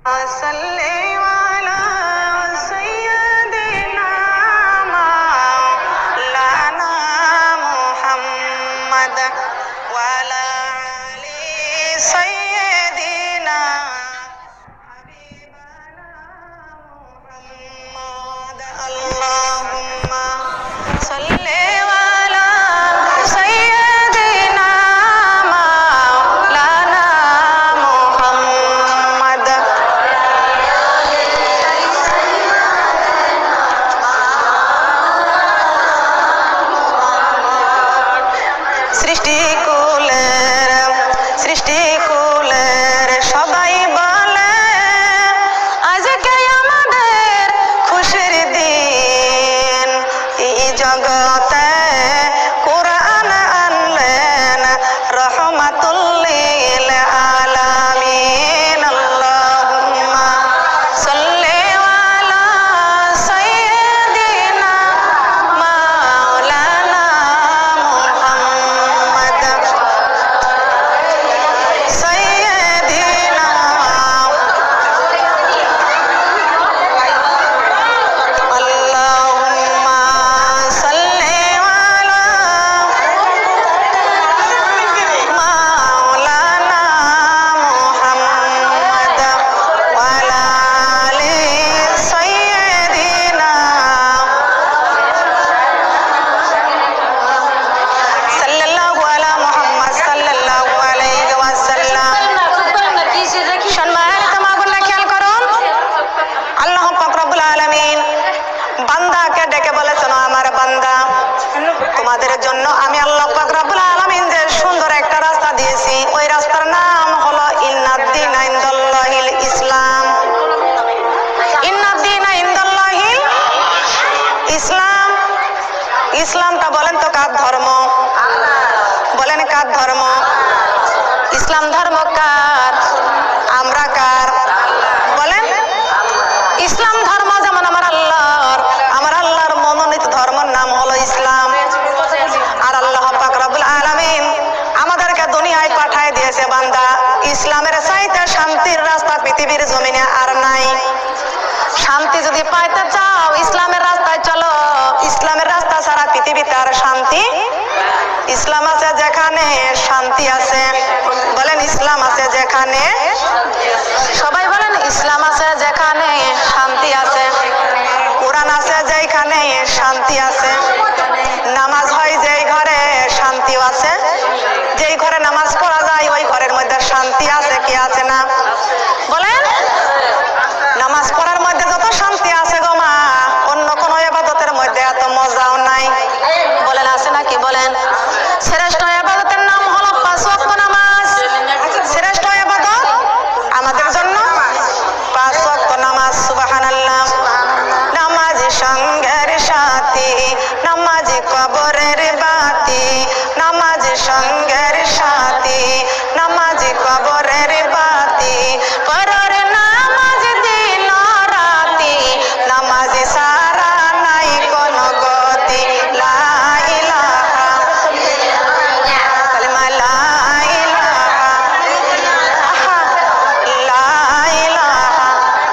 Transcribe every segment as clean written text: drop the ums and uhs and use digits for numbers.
ইসলামটা বলেন তো কার ধর্ম? বলেন কার ধর্ম? ইসলাম ধর্ম কার? আমরা কার? বলেন ইসলাম ধর্ম যেমন আমার আল্লাহর মনোনীত ধর্মের নাম হলো ইসলাম। আর আল্লাহ পাক রব্বুল আলামিন আমাদেরকে দুনিয়ায় পাঠায় দিয়েছে বান্দা, ইসলামের চাইতে শান্তির রাস্তা পৃথিবীর জমিনে আর নাই। শান্তি যদি পাইতে চাও ইসলামের রাস্তায় চলো, ইসলামের রাস্তা ছাড়া পৃথিবীতে আর শান্তি। ইসলাম আছে যেখানে শান্তি আছে, বলেন ইসলাম আছে যেখানে, সবাই বলেন ইসলাম আছে যেখানে শান্তি আছে। কোরআন আছে যেখানে শান্তি আছে। নামাজ হয় যেই ঘরে শান্তিও আছে। যেই ঘরে নামাজ পড়া যায় ওই ঘরের মধ্যে শান্তি আছে কি আছে না? বলেন নামাজ পড়ার মধ্যে যত শান্তি আছে গো মা, অন্য কোন ইবাদতের মধ্যে এত মজাও নাই। বলেন আছে নাকি? বলেন শ্রেষ্ঠ ইবাদতের নাম হলো 5 ওয়াক্ত নামাজ। শ্রেষ্ঠ ইবাদত আমাদের জন্য 5 ওয়াক্ত নামাজ। সুবহানাল্লাহ। নামাজ সঙ্গের সাথী, নামাজ কবরের বাতি, নামাজ সঙ্গের সাথী, নামাজ কবরের বাতি, পরের নামাজ দিন রাতি, নামাজ সারা নাই কোন গতি। লা ইলাহা কালিমা লা ইলাহা, লা ইলাহা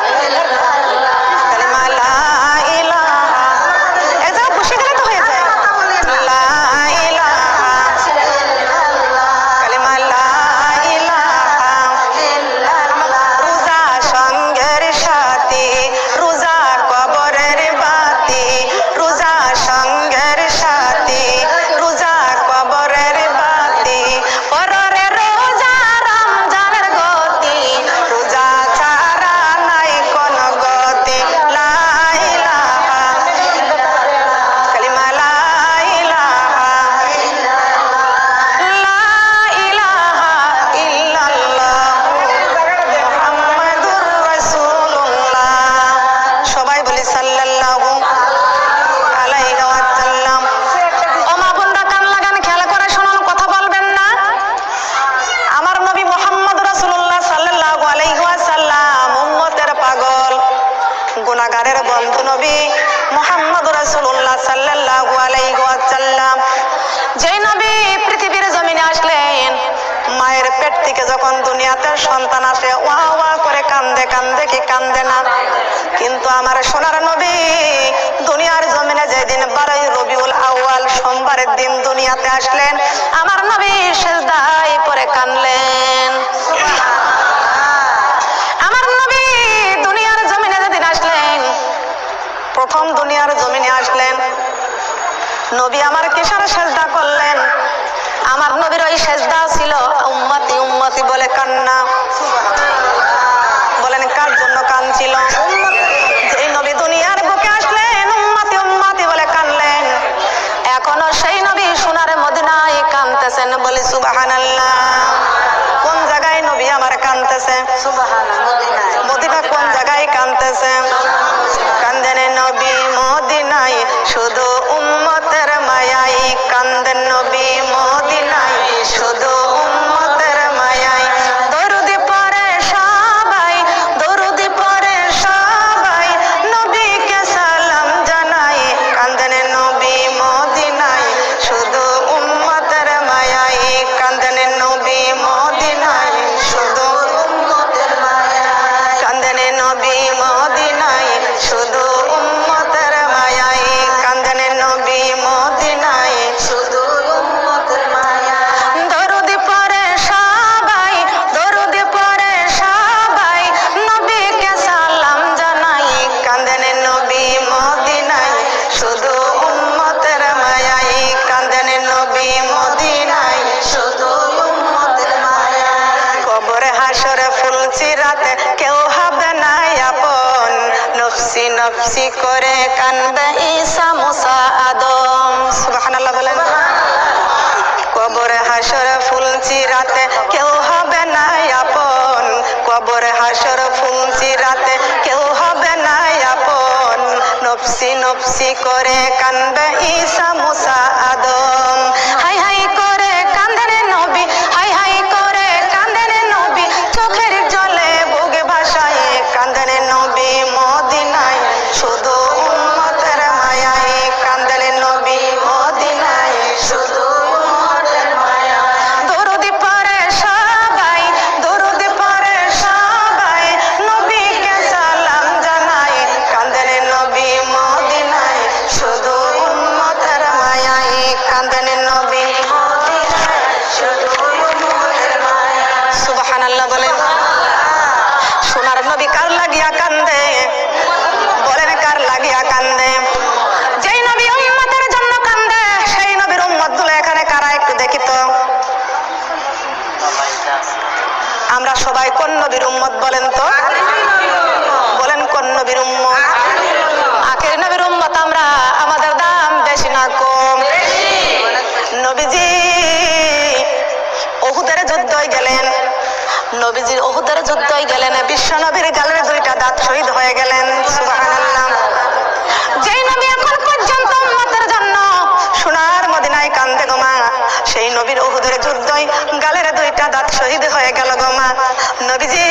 কালিমা লা ইলাহা। এটা খুশি দিলে তো হয়ে যায়। লা ইলাহা কালিমা লা ইলাহা। রোজা সঙ্গের সাথী, রোজা কবরের বাতি, রোজা সঙ্গের সাথী, রোজা কবরের বাতি, পরের রোজা রমজানের গতি, রোজা ছাড়া নাই কোন গতি। লা ইলাহা কালিমা লা ইলাহা, লা ইলাহা ইল্লাল্লাহু মুহাম্মাদুর রাসূলুল্লাহ। সবাই বলি সাল্লাল্লাহু আলাইহি ওয়াসাল্লাম। ও মা বোনরা কান লাগান, খেয়াল করে শুনুন, কথা বলবেন না। আমার নবী মুহাম্মদ রাসূলুল্লাহ সাল্লাল্লাহু আলাইহি ওয়াসাল্লাম উম্মতের পাগল, গুনাহগারের বন্ধু নবী মুহাম্মদ রাসূলুল্লাহ সাল্লাল্লাহু আলাইহি ওয়াসাল্লাম। যেই নবী পৃথিবীর জমিনে আসলেন, মায়ের পেট থেকে যখন দুনিয়াতে সন্তান আসে ওয়া ওয়া করে কান্দে। বলে কান্দে কি কান্দে না? কিন্তু আমার সোনার নবী দুনিয়ার জমিনে যেদিন 12 রবিউল আউয়াল সোমবারের দিন দুনিয়াতে আসলেন, আমার নবী সিজদায় পড়ে কাঁদলেন। আমার নবী দুনিয়ার জমিনে যেদিন আসলেন, প্রথম দুনিয়ার জমিনে আসলেন, নবী আমার কিসের সিজদা করলেন? আমার নবীর ওই সিজদা ছিল উম্মতি উম্মতি বলে কান্না। বলেন কার জন্য কাঁদছিল? যেই নবী দুনিয়ার বুকে আসলেন উম্মতি উম্মতি বলে কাঁদলেন, এখনো সেই নবী সোনার মদিনায় কাঁদতেছেন। বলি সুবহানাল্লাহ। কোন জায়গায় নবী আমার কাঁদতেছে? মদিনা কোন জায়গায় কাঁদতেছে? কান্দেন নবী মদিনায় শুধু উম্মতের মায়াই, কান্দেন নবী মদিনায় শুধু উম্মতের মায়াই। দরুদি পড়ে সবাই, দরুদি পড়ে সবাই, নবীকে সালাম জানাই, কান্দেন নবী মদিনায় শুধু উম্মতের মায়াই, কান্দেন নবী মদিনায় শুধু উম্মতের মায়াই, কান্দেন নবী মদিনায় শুধু উম্মতের মায়াই, কান্দেন নবী মদিনায় শুধু উম্মতের মায়াই। দরুদি পড়ে সবাই, দরুদি পড়ে সবাই, নবীকে সালাম জানাই, কান্দেন নবী মদিনায় শুধু উম্মতের মায়াই, কান্দেন নবী মদিনায় শুধু উম্মতের মায়াই। কবরে হাসরে ফুলচিরাতে কেউ হবে না আপন, নফসি নফসি করে কান্দে ঈসা মুসা আদম। সুবহানাল্লাহ বলেন। কবরে হাসরে ফুলচিরাতে কেউ হবে না আপন, কবরে হাসরে ফুলচিরাতে কেউ হবে না আপন, নফসি নফসি করে কান্দে ঈসা মুসা আদম। হাই হাই করে কান্দেন নবী, হাই হাই করে কান্দেন নবী, চোখের জলে বুক ভাসায়, কান্দেন নবী মদিনায় শুধু উম্মতের মায়াই, কান্দেন নবী মদিনায় শুধু উম্মতের মায়াই। দরুদি পড়ে সবাই, দরুদি পড়ে সবাই, নবীকে সালাম জানাই, কান্দেন নবী মদিনায় শুধু উম্মতের মায়াই, কান্দেন নবী মদিনায় শুধু উম্মতের মায়াই। সুবহানাল্লাহ বলেন। সোনার নবী কার লাগিয়া কান্দে? বলেন কার লাগিয়া কান্দে? যেই নবী উম্মতের জন্য কান্দে সেই নবীর উম্মতগুলো এখানে কারা একটু দেখি তো। আমরা সবাই কোন নবীর উম্মত বলেন তো? বলেন কোন নবীর উম্মত? আখের নবীর উম্মত আমরা। আমাদের দাম বেশি না কম? নবীজি উহুদের যুদ্ধে গেলেন, নবীজি উহুদের যুদ্ধে গেলেন, বিশ্ব নবীর গালের 2টা দাঁত শহীদ হয়ে গেলেন। সুবহানাল্লাহ। যেই নবী এখন পর্যন্ত উম্মতের জন্য সোনার মদিনায় কান্দে গো মা, সেই নবীর উহুদের যুদ্ধে গালের 2টা দাঁত শহীদ হয়ে গেল গো মা। নবীজি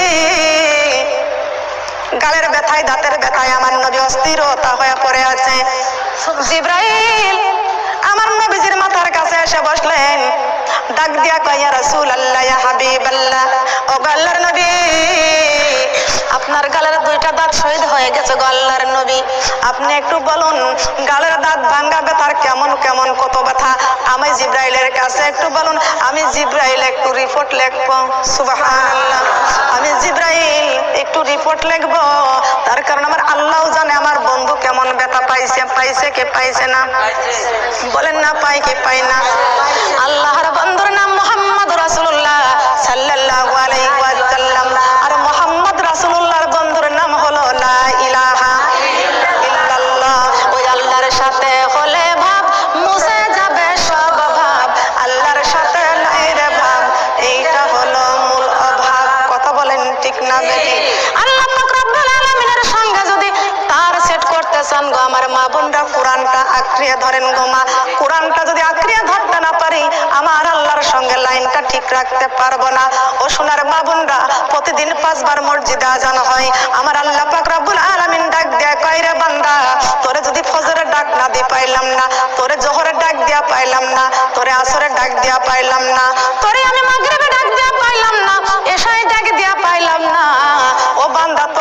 গালের ব্যথায় দাঁতের ব্যথায় আমার নবী অস্থিরতা হয়ে পড়ে আছে। জিবরাইল আমার নবীজির মাথার কাছে এসে বসলেন, ডাক দিয়া কয় ইয়া রাসূলুল্লাহ, ইয়া হাবিবাল্লাহ, ও আল্লাহর নবী, আপনার গালের 2টা দাঁত শহীদ হয়ে গেছে গো আল্লাহর নবী, আপনি একটু বলুন গালের দাঁত ভাঙা ব্যথার কেমন কেমন কত ব্যথা, আমি জিবরাইলের কাছে একটু বলুন, আমি জিবরাইল একটু রিপোর্ট লিখবো। সুবহানাল্লাহ। আমি জিবরাইল একটু রিপোর্ট লিখবো, তার কারণ আমার আল্লাহ জানে আমার বন্ধু কেমন ব্যথা পাইছে। পাইছে কে পাইছে না? বলেন না পাই কি পাই না? আল্লাহর বন্ধুর নাম মুহাম্মদ রাসূলুল্লাহ সাল্লাল্লাহু আলাইহি ওয়াসাল্লাম, আর মুহাম্মদ রাসূলুল্লাহর বন্ধুর নাম হলো লা ইলাহা ইল্লাল্লাহ। ওই আল্লাহর সাথে হলে ভাব মুছে যাবে সব ভাব, আল্লাহর সাথে নাই রে ভাব, এইটা হলো মূল অভাব। কথা বলেন ঠিক না বেটি? আল্লাহ পাক রব্বুল আলামিনের সঙ্গে যদি তার সেট করতে চান গো আমার মা বোনরা, কোরআনটা আঁকড়িয়ে ধরেন গো মা। কোরআনটা যদি আঁকড়িয়ে ধরতে না পারি আমার আল্লাহর সঙ্গে লাইনটা ঠিক রাখতে পারবো না। ও সোনার মা বোনরা, প্রতিদিন 5 বার মসজিদে আজান হয়, আমার আল্লাহ পাক রব্বুল আলামিন ডাক দেয়া কয় রে বান্দা, তোরে যদি ফজরের ডাক না দিয়ে পাইলাম না, তোরে জোহরের ডাক দিয়া পাইলাম না, তোরে আসরের ডাক দিয়া পাইলাম না, তোরে আমি মাগরিবের ডাক দিয়া পাইলাম না, এশায় ডাক দিয়া পাইলাম না, ও বান্দা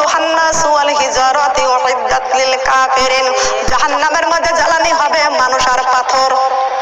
ওয়াকুদুহান নাসু ওয়াল হিজারাতু উইদ্দাত লিল কাফিরিন। জাহান্নামের মধ্যে জ্বালানি হবে মানুষ আর পাথর।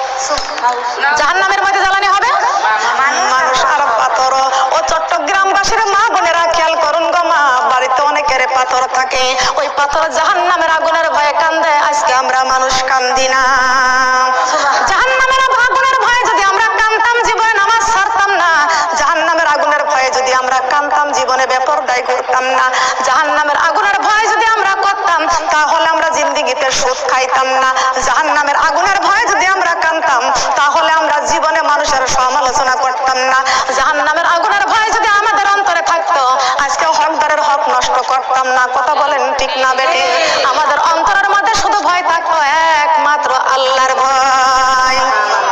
জাহান্নামের মধ্যে জ্বালানি হবে মানুষ আর পাথর। ও চট্টগ্রামবাসীর মা বোনেরা খেয়াল করুন গো মা, বাড়িতে অনেকের পাথর থাকে, ওই পাথর জাহান্নামের আগুনের ভয়ে কান্দে। আজকে আমরা মানুষ কান্দি না। জাহান্নামের আগুনের ভয়ে যদি আমরা কান্দতাম জীবনে নামাজ ছাড়তাম না। জাহান্নামের আগুনের ভয়ে যদি আমরা কান্দতাম জীবনে বেপরদায় করতাম না। জাহান্নামের আগুনের ভয়ে যদি আমরা করতাম তাহলে আমরা জিন্দেগিতে সুদ খাইতাম না। জাহান্নামের আগুনের ভয়ে যদি আমরা কান্দতাম তাহলে আমরা জীবনে মানুষের সমালোচনা করতাম না। জাহান্নামের আগুনের ভয় যদি আমাদের অন্তরে থাকতো আজকে হকদারের হক নষ্ট করতাম না। কথা বলেন ঠিক না বেটি? আমাদের অন্তরের মধ্যে শুধু ভয় থাকতো একমাত্র আল্লাহর ভয়।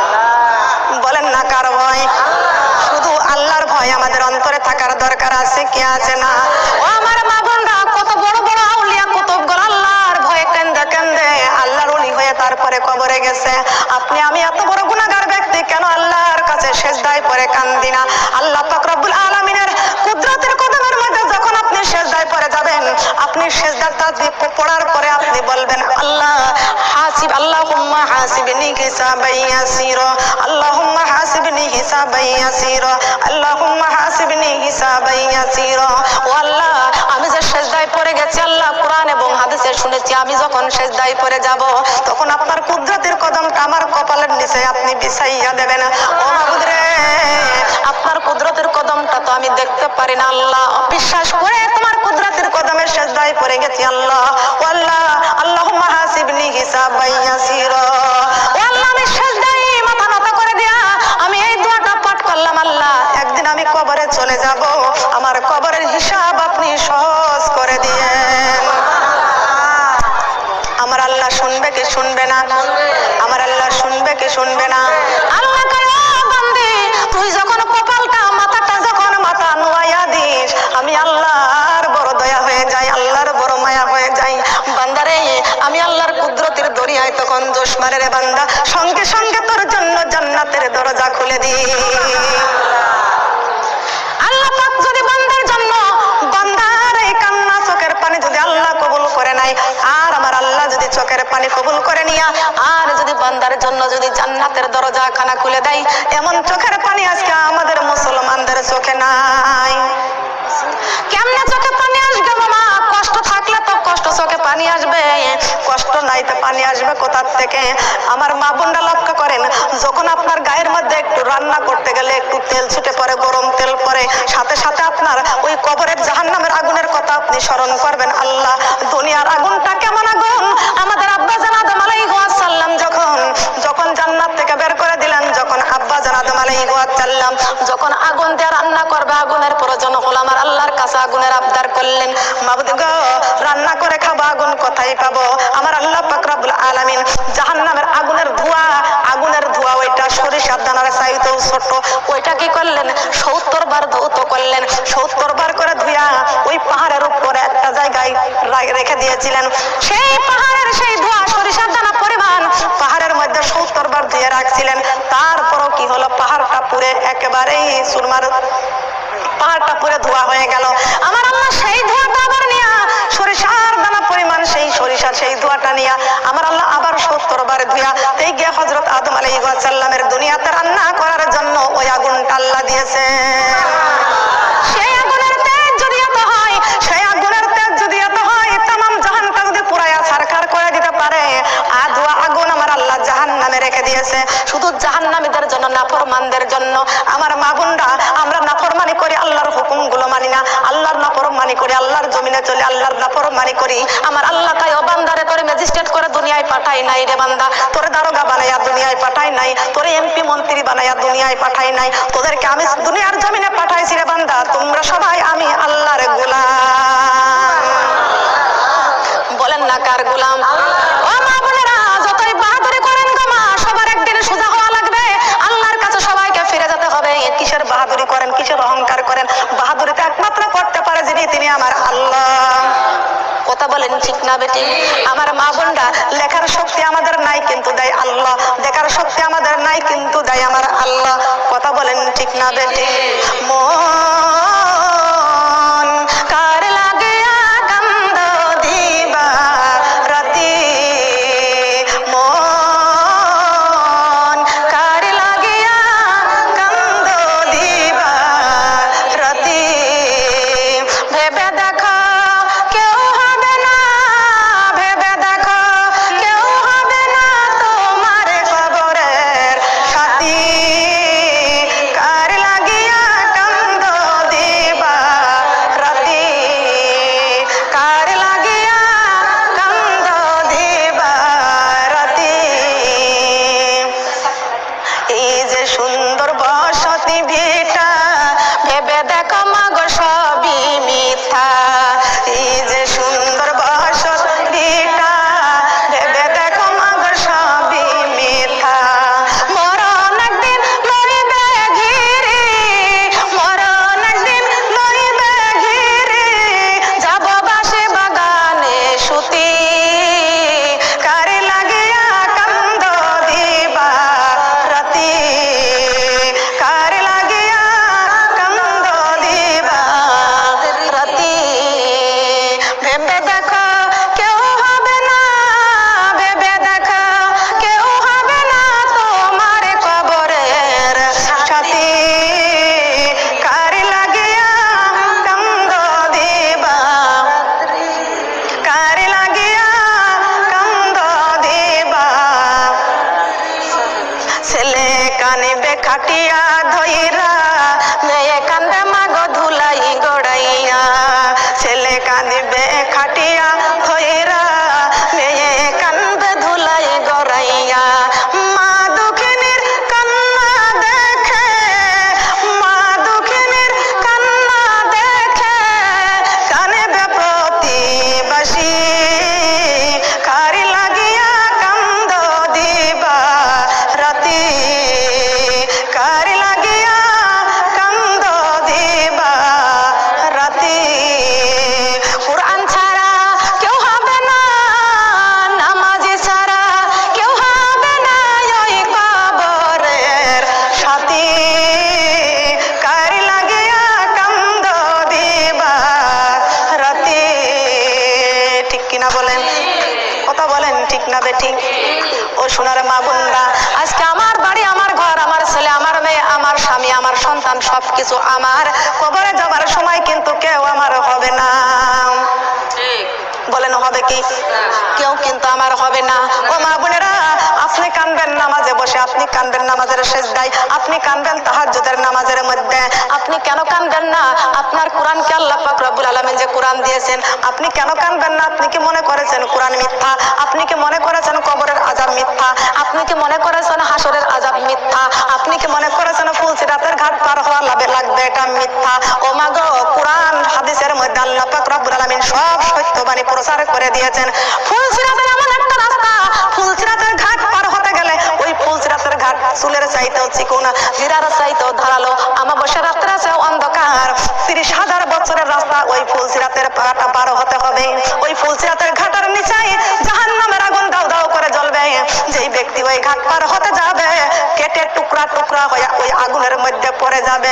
বলেন না কার ভয়? শুধু আল্লাহর ভয় আমাদের অন্তরে থাকার দরকার আছে কি আছে না? ও আমার মা বোনরা, কত বড় বড় আউলিয়া কুতুবগণ আল্লাহর ভয়ে কেন্দে কেন্দে আল্লাহর ওলি হয়ে তারপরে কবরে গেছে। আপনি আমি এত বড় গুনাহগার ব্যক্তি কেন আল্লাহর কাছে সিজদায় পড়ে কান্দি না? আল্লাহ পাক রব্বুল আলামিনের কুদরতের কদমের মধ্যে যখন আপনি সিজদায় পড়ে যাবেন, আপনি সিজদার তাসবিহ পড়ার পরে আপনি বলবেন আল্লাহ হাসিব আল্লাহুম্মা হাসিবনি হিসাবান ইয়াসীরা, আল্লাহুম্মা হাসিবনি হিসাবান ইয়াসীরা, আল্লাহুম্মা হাসিবনি হিসাবান ইয়াসীরা। ও আল্লাহ, আমি যে সিজদায় পড়ে গেছি আল্লাহ, কোরআন এবং হাদিসে শুনেছি আমি যখন সিজদায় পড়ে যাব তখন আপনার কুদরতের কদমটা আমার কপালের নিচে আপনি বিছাইয়া দেবেন। ও মাবুদ রে, আপনার কুদরতের কদমটা তো আমি দেখতে পারি না আল্লাহ, বিশ্বাস করে তোমার কুদরতের কদমের সিজদায় পড়ে গেছি আল্লাহ। ও আল্লাহ, আল্লাহুম্মা হাসিবনি হিসাবান ইয়াসীরা। ও আল্লাহ, আমি সিজদায় মাথা নত করে দিয়া আমি এই দোয়াটা পাঠ করলাম আল্লাহ, একদিন আমি কবরে চলে যাব, আমার কবরের হিসাব আপনি সহজ করে দিয়েন। আমার আল্লাহ শুনবে কি শুনবে না? আমার আল্লাহ শুনবে কি শুনবে না? আল্লাহ কয় ও বান্দী, তুই যখন কপালটা মাথাটা যখন মাথা নুয়াইয়া দিস আমি আল্লাহর বড় দয়া হয়ে যাই, আল্লাহর বড় মায়া হয়ে যাই। বান্দারে, আমি আল্লাহর কুদরতের দরিয়ায় তখন জোশ মারে রে বান্দা, সঙ্গে সঙ্গে তোর জন্য জান্নাতের দরজা খুলে দিই। আল্লাহ পাক যদি বান্দার জন্য বান্দার এই কান্না চোখের পানি যদি আল্লাহ কবুল করে নাই, আর আমার আল্লাহ যদি চোখের পানি কবুল করে নিয়া আর যদি বান্দার জন্য যদি জান্নাতের দরজা খানা খুলে দেয়, এমন চোখের পানি আজকে আমাদের মুসলমানদের চোখে নাই। কেমনে চোখে পানি আসবে মামা? কষ্ট থাকলে তো কষ্ট চোখে পানি আসবে, কষ্ট নাই তো পানি আসবে কোথা থেকে? আমার মা বোনরা লক্ষ্য করেন, যখন আপনার গায়ের মধ্যে একটু রান্না করতে গেলে একটু তেল ছুটে পড়ে, গরম তেল পড়ে, সাথে সাথে আপনার ওই কবরের জাহান্নামের আগুনের কথা আপনি স্মরণ করবেন। আল্লাহ, দুনিয়ার আগুনটা কেমন আগুন? আমাদের আব্বা জান আদম আলাইহিস সালাম যখন জান্নাত থেকে বের করে দিলেন, যখন আব্বা জান আদম আলাইহিস সালাম যখন আগুন দিয়ে রান্না করবে, আগুনের প্রয়োজন হলো, আমার আল্লাহর কাছে আগুনের আবদার করলেন, মাবুদ গো রান্না করে খাবো, আগুন কোথায় পাবো? আমার আল্লাহ পাক রব্বুল আলামিন জাহান্নামের আগুনের ধোঁয়া ওইটা সরিষার দানার চাইতেও ছোট, ওইটা কি করলেন? 70 বার ধৌত করলেন। 70 বার করে ধুইয়া ওই পাহাড়ের উপরে একটা জায়গায় রেখে দিয়েছিলেন। সেই পাহাড়ের সেই ধোঁয়া সরিষার দানা পরিমাণ পাহাড়ের মধ্যে 70 বার ধুয়ে রাখছিলেন। তারপরও কি হলো? পাহাড়টা পুরে একেবারেই চুরমার, পাহাড়টা পুরে ধোঁয়া হয়ে গেল। আমার আল্লাহ সেই ধোঁয়াটা আবার নিয়া সরিষার দানা পরিমাণ সেই সরিষার সেই ধোঁয়াটা নিয়া আমার আল্লাহ আবার 70 বার ধুইয়া এই গিয়ে হযরত আদম আলাইহিস সালামের দুনিয়াতে রান্না করার জন্য ওই আগুনটা আল্লাহ দিয়েছে। সেই আগুনের তেজ যদি এত হয়, সেই আগুনের তেজ যদি এত হয়, तमाम জাহান্নামটা যদি পুরায়া ছারখার করে দিতে পারে, ধোঁয়া আগুন আমার আল্লাহ জাহান্নামে রেখে দিয়েছে শুধু জাহান্নামীদের জন্য, নাফরমানদের জন্য। আমার মা বোনরা, আমরা নাফরমানি করি, আল্লাহর হুকুমগুলো মানি না, আল্লাহর নাফরমানি করি, আল্লাহর জমিনে চলে আল্লাহর নাফরমানি করি। আমার আল্লাহ তাই ও বান্দারে তোরে ম্যাজিস্ট্রেট করে দুনিয়ায় পাঠাই নাই রে বান্দা, তোরে দারোগা বানাইয়া দুনিয়ায় পাঠাই নাই, তোরে এমপি মন্ত্রী বানাইয়া দুনিয়ায় পাঠাই নাই, তোদেরকে আমি দুনিয়ার জমিনে পাঠাইছি রে বান্দা, তোমরা সবাই আমি আল্লাহর গোলাম। বলেন না কার গোলাম? ও মা বোনেরা, যতই বাহাদুরি করেন গো মা, সবার একদিন সোজা হওয়া লাগবে, আল্লাহর কাছে সবাইকে ফিরে যেতে হবে। কিসের বাহাদুরি করেন, কিসের অহংকার করেন? বাহাদুরিটা একমাত্র করতে পারে যিনি, তিনি আমার আল্লাহ। কথা বলেন ঠিক না বেটি? আমার মা বোনরা, লেখার শক্তি আমাদের নাই কিন্তু দেয় আল্লাহ, দেখার শক্তি আমাদের নাই কিন্তু দেয় আমার আল্লাহ। কথা বলেন ঠিক না বেটি? মন কার লাগে এই যে সুন্দর বসতি ভিটা ভেবে দেখো মাগো সবই মিথ্যা। এই যে সুন্দর বসতি ভিটা ভেবে দেখো মাগো সবই মিথ্যা। মরণ একদিন লইবে ঘিরে, মরণ একদিন লইবে ঘিরে, যাব বাসে বাগানে সুতি, কারে লাগিয়া কান্দ দিবা রাতি, কারে লাগিয়া কান্দ দিবা রাতি। ভেবে দেখো কেউ হবে না, ভেবে দেখো কেউ হবে না তোমার কবরের সাথী, কারে লাগিয়া কান্দ দিবা, কারে লাগিয়া কান্দ দিবা। ছেলে কানিবে খাটিয়া ধইরা, মেয়ে কান্দে মাগো ধুলাই গড়াইয়া। ছেলে কাঁদিবে খাটিয়া ধইরা, মেয়ে কান্দে ধুলাই গড়াইয়া। মা দুঃখিনীর কান্না দেখে, মা দুঃখিনীর কান্না দেখে, কানিবে প্রতিবাসী, কারে লাগিয়া কান্দ দিবা রাতি, কারে লাগিয়া কান্দ দিবা রাতি। কুরআন ছাড়া কেউ হবে না, নামাজি ছাড়া কেউ হবে না ওই কবরের সাথী, কারে লাগিয়া কান্দ দিবা রাতি। ঠিক কিনা বলেন? কথা বলেন ঠিক না বেঠিক? ও সোনার মা বোনরা, আজকে আমার বাড়ি, আমার ঘর, আমার ছেলে, আমার মেয়ে, আমার স্বামী, আমার সন্তান সবকিছু আমার। কবরে যাবার সময় কিন্তু কেউ আমার হবে না। বলেন হবে কি? কেউ কিন্তু আমার হবে না। ও মা বোনেরা, আপনি কাঁদবেন নামাজে বসে, আপনি কাঁদবেন নামাজের সেজদায়, আপনি কাঁদবেন তাহাজ্জুদের নামাজের মধ্যে। আপনি কেন কাঁদবেন না? আপনার কোরআনকে আল্লাহ পাক রব্বুল আলামিন যে কোরআন দিয়েছেন, আপনি কেন কাঁদবেন না? আপনি কি মনে করেছেন কোরআন মিথ্যা? আপনি কি মনে করেছেন কবরের আযাব মিথ্যা? আপনি কি মনে করেছেন হাসরের আযাব মিথ্যা? আপনি কি মনে করেছেন ফুলসিরাতের ঘাট পার হওয়া লাগবে এটা মিথ্যা? ও মা গো, কোরআন হাদিসের মধ্যে আল্লাহ পাক রব্বুল আলামিন সব সত্যবাণী প্রচার করে দিয়েছেন। ফুলসিরাতের এমন একটা রাস্তা, ফুলসিরাতের ঘাট পার হতে গেলে ওই ফুলসিরাতের ঘাট চুলের চাইতেও চিকন, হীরার চাইতেও ধারালো, আমাবস্যা রাত্রে আছে অন্ধকার, 30,000 বছরের রাস্তা ওই ফুলসিরাতের ঘাট পার হতে হবে। ওই ফুলসিরাতের ঘাটের নিচে জাহান্নামের আগুন দাউ দাউ করে জ্বলবে। যেই ব্যক্তি ওই ঘাট পার হতে যাবে, কেটে টুকরা টুকরা হয়ে ওই আগুনের মধ্যে পড়ে যাবে।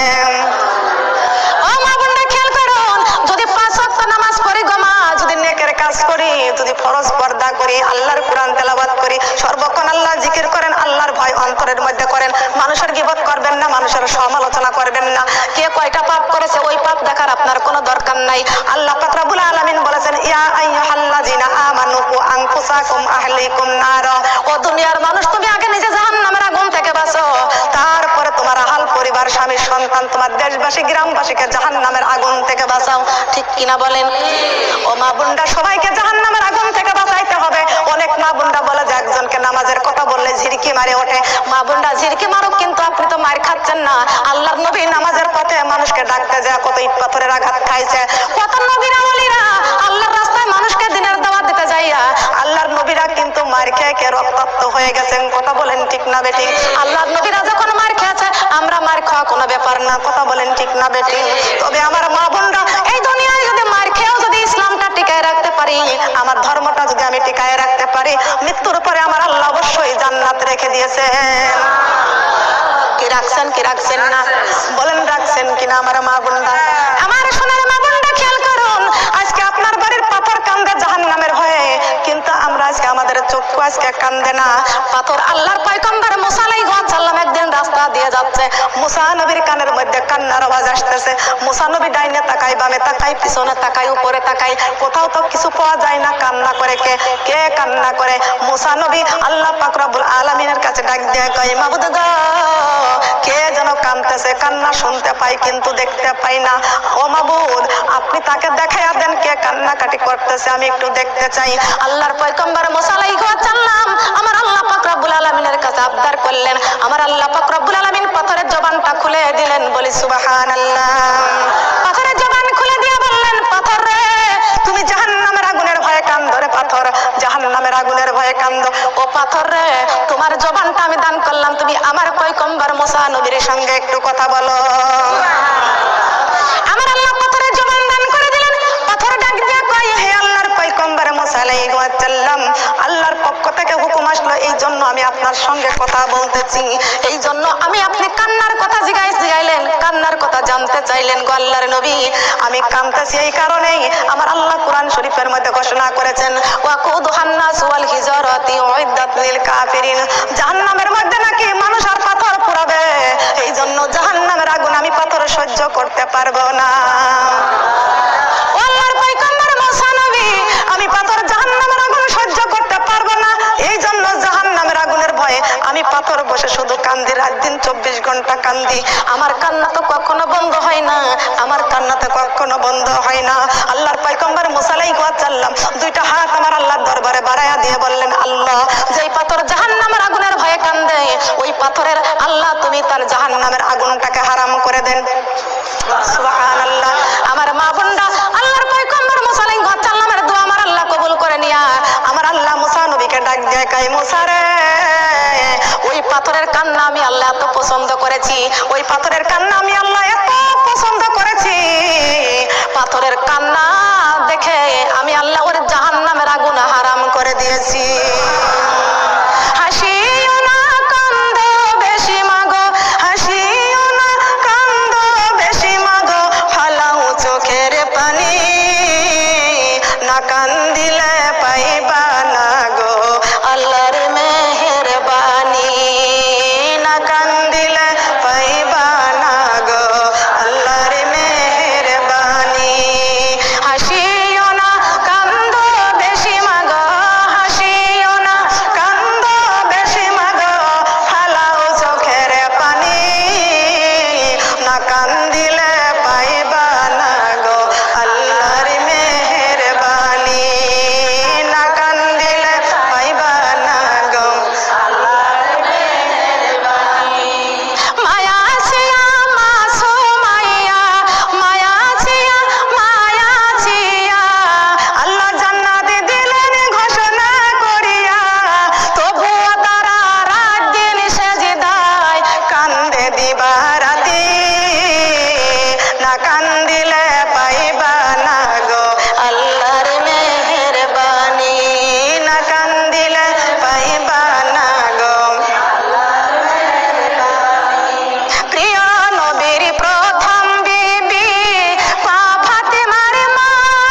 ও মা বোনরা, খেয়াল করুন, যদি 5 ওয়াক্ত নামাজ পড়ি গো মা, যদি নেকের কাজ করি, যদি ফরজ পর্দা করি, আল্লাহর কোরআন তেলাওয়াত করি, সর্বক্ষণ আল্লাহ জিকির করেন, আল্লাহর ভয় অন্তরের মধ্যে করেন, মানুষের গীবত করবেন না, মানুষের সমালোচনা করবেন না, কে কয়টা পাপ করেছে ওই পাপ দেখার আপনার কোনো দরকার নাই। আল্লাহ পাক রব্বুল আলামিন বলেছেন, ইয়া আইয়ুহাল্লাযিনা আমানু কু আনফুসাকুম আহলিকুম নার। ও দুনিয়ার মানুষ, তুমি আগে নিজে জাহান্নামের আগুন থেকে বাঁচো, তারপরে তোমার আহাল পরিবার, স্বামী, সন্তান, তোমার দেশবাসী, গ্রামবাসীকে জাহান্নামের আগুন থেকে বাঁচাও। ঠিক কিনা বলেন? ও মা বোনরা, সবাইকে জাহান্নামের আগুন থেকে বাঁচাইতে হবে। অনেক মা বোনরা বলে যে একজনকে নামাজের কথা বললে ঝিরকি মারে ওঠে। মা বোনরা, ঝিরকি মারুক, কিন্তু আপনি তো মার খাচ্ছেন না। আল্লাহর নবী নামাজের পথে মানুষকে ডাকতে যায়, কত ইট পাথরের আঘাত খাইছে। কত নবীরা ওলিরা আল্লাহর রাস্তায় মানুষকে দিনের দাওয়াত দিতে যাইয়া আল্লাহর নবীরা কিন্তু মার খেয়ে রক্তাক্ত হয়ে গেছেন। কথা বলেন ঠিক না বেঠিক? আল্লাহর নবীরা যখন মার খেয়েছে, আমরা মার খাওয়া কোনো ব্যাপার না। কথা বলেন ঠিক না বেঠিক? তবে আমার মা বোনরা, এই দুনিয়ায় যদি মার খেয়েও যদি ইসলামটা টিকায় রাখতে পারি, আমার ধর্মটা যদি আমি টিকায় রাখতে পারি, মৃত্যুর পরে আমার আল্লাহ অবশ্যই জান্নাত রেখে দিয়েছেন। কি রাখছেন কি রাখছেন না? বলেন রাখছেন কিনা আমার মা বোনরা? আমার সোনার মা বোনরা, খেয়াল করুন, আজকে আপনার বাড়ির পাথর কান্দে জাহান্নামের ভয়ে, কিন্তু আমরা আজকে আমাদের চক্ষু আজকে কান্দে না। পাথর আল্লাহর পয়গম্বর মুসা আলাইহিস সালাম একদিন রাস্তা দিয়ে যাচ্ছে, মধ্যে মুসা নবীর কানের মধ্যে কান্নার আওয়াজ আসতেছে। মুসা নবী ডাইনে তাকায়, বামে তাকায়, পিছনে তাকায়, উপরে তাকায়, কোথাও তো কিছু পাওয়া যায় না। কান্না করে কে? কে কান্না করে? মুসা নবী আল্লাহ পাক রব্বুল আলামিনের কাছে ডাক দিয়ে কয়, মাবুদ গো, কে যেন কাঁদতেছে, কান্না শুনতে পাই কিন্তু দেখতে পাই না। ও মাবুদ, আপনি তাকে দেখাইয়া দেন কে কান্নাকাটি করতেছে, আমি একটু দেখতে চাই। আল্লাহর পয়গম্বর মুসা আলাইহিস সালাম আমার আল্লাহ পাক রব্বুল আলামিনের কাছে আবদার করলেন। আমার আল্লাহ পাক রব্বুল আলামিন পাথরের জবানটা খুলে দিলেন। বলি সুবহানাল্লাহ। পাথরের জবান খুলে দিয়ে বললেন, পাথর রে, তুমি জাহান্নামের আগুনের ভয়ে কান্দো রে পাথর, জাহান্নামের আগুনের ভয়ে কান্দো। ও পাথর রে, তোমার জবানটা আমি দান করলাম, তুমি আমার পয়গম্বর মুসা নবীর সঙ্গে একটু কথা বলো। আমার আল্লাহ পাথরের জবান দান করে দিলেন। পাথর ডাক দিয়ে কয়, হে আল্লাহর পয়গম্বর মুসা আলাইহিস সালাম, আল্লাহর পক্ষ থেকে হুকুম আসলো, এই জন্য আমি আপনার সঙ্গে কথা বলতেছি, এই জন্য আমি আপনি কান্নার কথা জিগাইলেন, কান্নার কথা জানতে চাইলেন গো আল্লাহর নবী। আমি কাঁদতেছি এই কারণেই আমার আল্লাহ কুরআন শরীফের মধ্যে ঘোষণা করেছেন, ওয়াকুদুহান নাস ওয়াল হিজারাতি উইদ্দাত লিল কাফিরিন, জাহান্নামের মধ্যে নাকি মানুষ আর পাথর পোড়াবে, এই জন্য জাহান্নামের আগুন আমি পাথর সহ্য করতে পারবো না। আল্লাহর পয়গম্বর মুসা নবী, আমি পাথর জাহান্নামের আগুন সহ্য করতে পারবো না, এই জন্য জাহান্নামের আগুনের ভয়ে আমি পাথর বসে শুধু কান্দি, রাত দিন 24 ঘন্টা কান্দি। আমার কান্না তো কখনো বন্ধ হয় না, আমার কান্না তো কখনো বন্ধ হয় না। আল্লাহর পয়গম্বর মুসা আলাইহিস সালাম দুইটা হাত আমার আল্লাহর দরবারে বাড়ায়া দিয়ে বললেন, আল্লাহ, যেই পাথর জাহান্নামের আগুনের ভয়ে কান্দে, ওই পাথরের আল্লাহ তুমি তার জাহান্নামের আগুনটাকে হারাম করে দেন। সুবহানাল্লাহ। আমার মা বোনরা, আল্লাহর পয়গম্বর মুসা আলাইহিস সালামের দোয়া আমার আল্লাহ কবুল করে নিয়া আমার আল্লাহ মুসা নবীকে ডাক দিয়ে কয়, মুসা রে, ওই পাথরের কান্না আমি আল্লাহ এত পছন্দ করেছি, ওই পাথরের কান্না আমি আল্লাহ এত পছন্দ করেছি, পাথরের কান্না দেখে আমি আল্লাহ ওর জাহান্নামের আগুন হারাম করে দিয়েছি। হাসিও না কান্দো বেশি মাগো, হাসিও না কান্দো বেশি মাগো, ফালাও চোখের পানি, না কান্দিলে পাইবা না গো আল্লাহর মেহেরবানি, না কান্দিলে পাইবা না গো আল্লাহর মেহেরবানি। হাসিও না কান্দো বেশি মাগো, হাসিও না কান্দো বেশি মাগো, ফালাও চোখের পানি, না কান্দিলে পাইবা না গো আল্লাহর মেহেরবানি, না কান্দিলে পাইবা না গো আল্লাহর মেহেরবানি। মায়া ছিয়া মাসুমাইয়া, মায়া ছিয়া মায়া ছিয়া, আল্লাহ জান্নাত দিলেন ঘোষণা করিয়া, তবুও তারা রাত দিন সেজদায় কান্দে দিবারাতি, না কান্দিলে পাইবা না গো আল্লাহর মেহেরবানি, না কান্দিলে পাইবা না গো আল্লাহর মেহেরবানি। প্রিয় নবীর প্রথম বিবি মা ফাতেমার মা,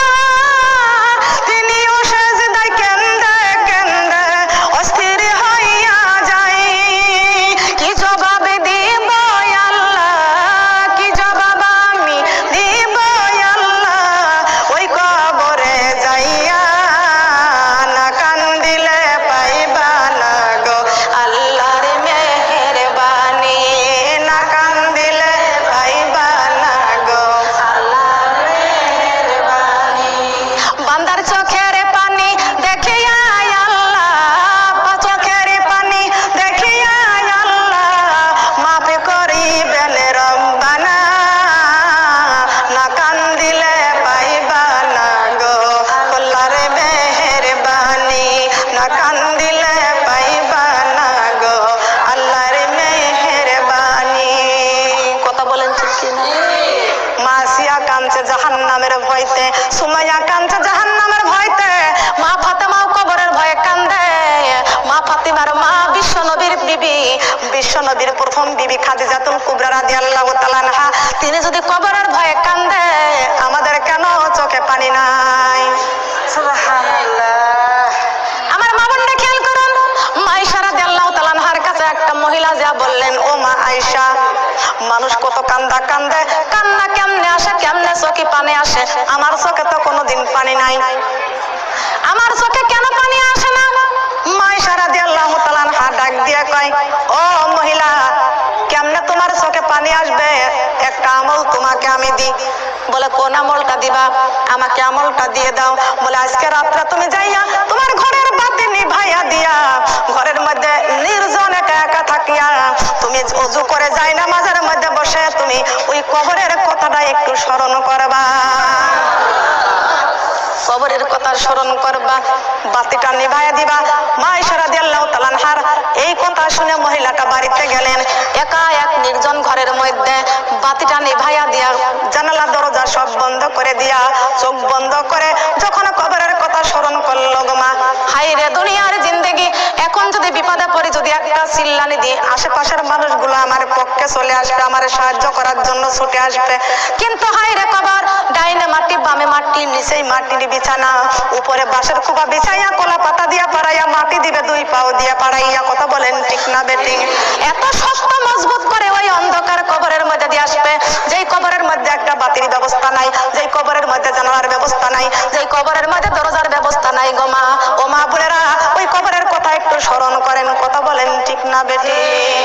তিনিও সেজদায় কেন্দে কেন্দে অস্থির হইয়া যায়, কি জবাব দিব আল্লাহ, কি জবাব আমি দিব আল্লাহ, ওই কবরে যাইয়া, না কান্দিলে পাইবা না গো আল্লাহর মেহেরবানি, না কান্দিলে পাইবা না গো আল্লাহর মেহেরবানি। বান্দার চোখের পানি দেখিয়া আল্লাহ, চোখের পানি দেখিয়া আল্লাহ মাফ করিবেন রব্বানা, না কান্দিলে পাইবা না গো আল্লাহর মেহেরবানি, না কান্দিলে পাইবা না গো আল্লাহর মেহেরবানি। কথা বলেন ঠিক কিনা? মাসিয়া কাঁদছে জাহান্নামের ভয়তে, সুমাইয়া কাঁদছে জাহান্নামের ভয়তে, মা ফাতেমাও কবরের ভয়ে কান্দে। মা ফাতেমার মা বিশ্ব নবীর বিবি, বিশ্ব নবীর প্রথম বিবি খাদিজাতুল কুবরা রাদিয়াল্লাহু তাআলা আনহা, তিনি যদি কবরের ভয়ে কান্দে, আমাদের কেন চোখে পানি নাই? সুবহানাল্লাহ। আমার মা বোনরা খেয়াল করুন, মা আয়েশা রাদিয়াল্লাহু তাআলা আনহার কাছে একটা মহিলা যা বললেন, ও মা আয়েশা, মানুষ কত কান্দা কান্দে, কান্না কেমনে আসে, কেমনে চোখে পানি আসে? আমার চোখে তো কোনোদিন পানি নাই। আমার চোখে কেন পানি আসে না? মায়েশা রাদিয়াল্লাহু তাআলা আনহা ডাক দিয়ে কয়, ও মহিলা, কেমনে তোমার চোখে পানি আসবে? একটা আমল তোমাকে আমি দিই। বলে কোন আমলটা দিবা? আমাকে আমলটা দিয়ে দাও। বলে আজকে রাত্রে তুমি যাইয়া তোমার ঘরের বাতি নিভাইয়া দিয়া ঘরের মধ্যে নির্জন একা একা থাকিয়া তুমি ওযু করে যাই নামাজের মধ্যে বসে তুমি ওই কবরের কথাটা একটু স্মরণ করবা। কবরের কথা স্মরণ করবা, বাতিটা নিভাইয়া দিবা। মায়েশা রাদিয়াল্লাহু তাআলা আনহার এই কথা শুনে মহিলাটা বাড়িতে গেলেন। একা এক নির্জন ঘরের মধ্যে বাতিটা নিভাইয়া দিয়া জানালা দরজা সব বন্ধ করে দিয়া চোখ বন্ধ করে যখন কবরের কথা স্মরণ করলো, গো মা, হাই রে দুনিয়ার জিন্দেগি, এখন যদি বিপদে পড়ি, যদি একটা চিল্লানি দিই, আশেপাশের মানুষগুলো আমার পক্ষে চলে আসবে, আমার সাহায্য করার জন্য ছুটে আসবে। কিন্তু হাই রে কবর, ডাইনে মাটি বামে মাটি, নিচেই মাটির বিছানা, উপরে বাঁশের খোপা বিছাইয়া কলা পাতা দিয়া পাড়াইয়া মাটি দিবে, দুই পাও দিয়া পাড়াইয়া। কথা বলেন ঠিক না বেটি? এত শক্ত মজবুত করে ওই অন্ধকার কবরের মধ্যে দিয়ে আসবে, যেই কবরের মধ্যে একটা বাতির ব্যবস্থা নাই, যেই কবরের মধ্যে জানালার ব্যবস্থা নাই, যেই কবরের মধ্যে দরজার ব্যবস্থা নাই। গো মা, ও মা বোনেরা, ওই কবরের কথা একটু স্মরণ করেন। কথা বলেন ঠিক না বেটি?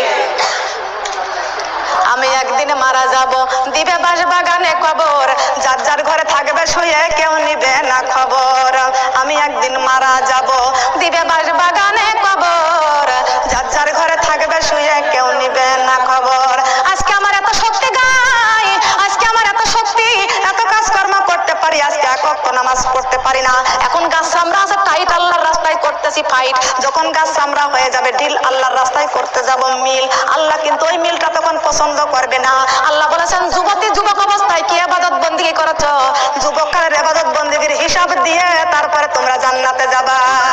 আমি একদিন মারা যাব, দিবে বাস বাগানে কবর, যার যার ঘরে থাকবে শুয়ে, কেউ নিবে না খবর। আমি একদিন মারা যাব, দিবে বাস বাগানে কবর, যার যার ঘরে থাকবে শুয়ে, কেউ নিবে না খবর। আজকে আমার এত শক্তি গাই, আজকে আমার এত শক্তি, এত কাজকর্ম করতে পারি, আজকে এক ওয়াক্ত নামাজ পড়তে পারি না। এখন গাছ চামড়া আছে টাইট, আল্লাহর রাস্তায় করতেছি ফাইট। যখন গাছ চামড়া হয়ে যাবে ঢিল, আল্লাহর রাস্তায় করতে যাব মিল। আল্লাহ কিন্তু ওই মিলটা তখন পছন্দ করবে না। আল্লাহ বলেছেন, যুবতী যুবক অবস্থায় কি ইবাদত বন্দেগী করেছো? যুবককালের ইবাদত বন্দেগীর হিসাব দিয়ে তারপরে তোমরা জান্নাতে যাবা।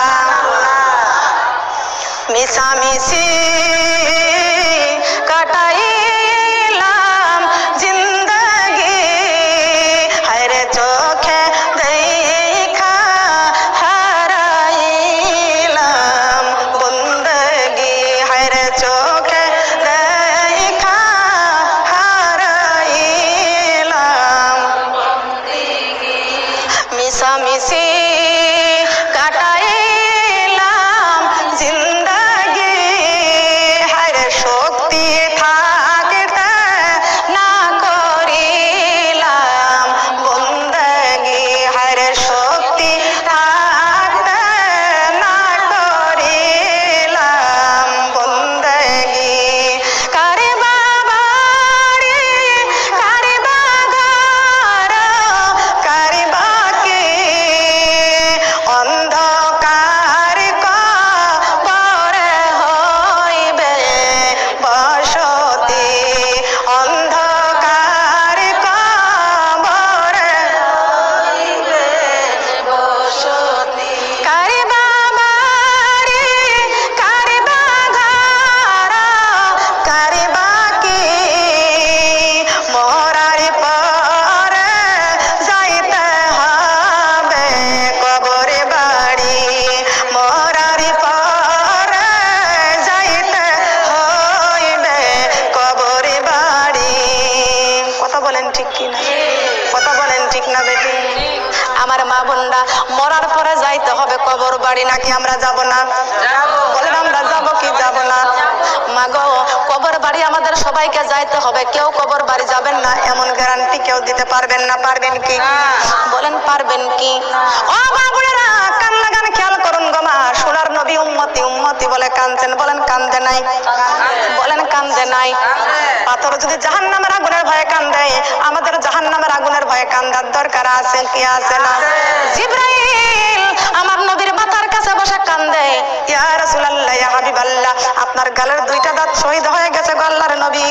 মিশামিশি কাটাইলাম জিন্দেগি, হায়রে চোখে দেখা হারাইলাম বন্দেগি, হায়রে চোখে দেখা হারাইলাম বন্দেগি। মিশামিশি কাটাইলাম জিন্দেগি, হায়রে শক্তি থাকতে না করিলাম বন্দেগি, হায়রে শক্তি থাকতে না করিলাম বন্দেগি। কারে বাবারে, কারে বাগার, কারে বাকি অন্ধকার কবরে হইবে বসতি, অন্ধকার কবরে হইবে বসতি। কারে বাবারে, কারে বাগার, কারে বাকি মরার পরে যাইতে হবে কবরে বাড়ি, মরার পরে যাইতে হইবে কবরে বাড়ি। কথা বলেন ঠিক কি না? কথা বলেন ঠিক না বেটি? আমার মা বোনরা, মরার পরে যাইতে হবে কবর বাড়ি, নাকি আমরা যাব না? বলেন আমরা যাব কি যাব না? মা গো, কবর বাড়ি আমাদের সবাইকে যাইতে হবে, কেউ কবর বাড়ি যাবেন না এমন গ্যারান্টি কেউ দিতে পারবেন না। পারবেন কি? বলেন পারবেন কি? ও মা বোনেরা, কান লাগান, খেয়াল করুন গো মা। সোনার নবী উম্মতি উম্মতি বলে কাঁদছেন, বলেন কান্দে নাই? বলেন কান্দে নাই? পাথর যদি জাহান্নামের আগুনের ভয়ে কান্দে, আমাদের জাহান্নামের আগুনের ভয়ে কান্দার দরকার আছে কি আছে না? জিবরাইল আমার নবীর মাথার কাছে বসে কান্দে, ইয়া রাসূলুল্লাহ, ইয়া হাবিবাল্লাহ, আপনার গালের দুইটা দাঁত শহীদ হয়ে গেছে গো আল্লাহর নবী,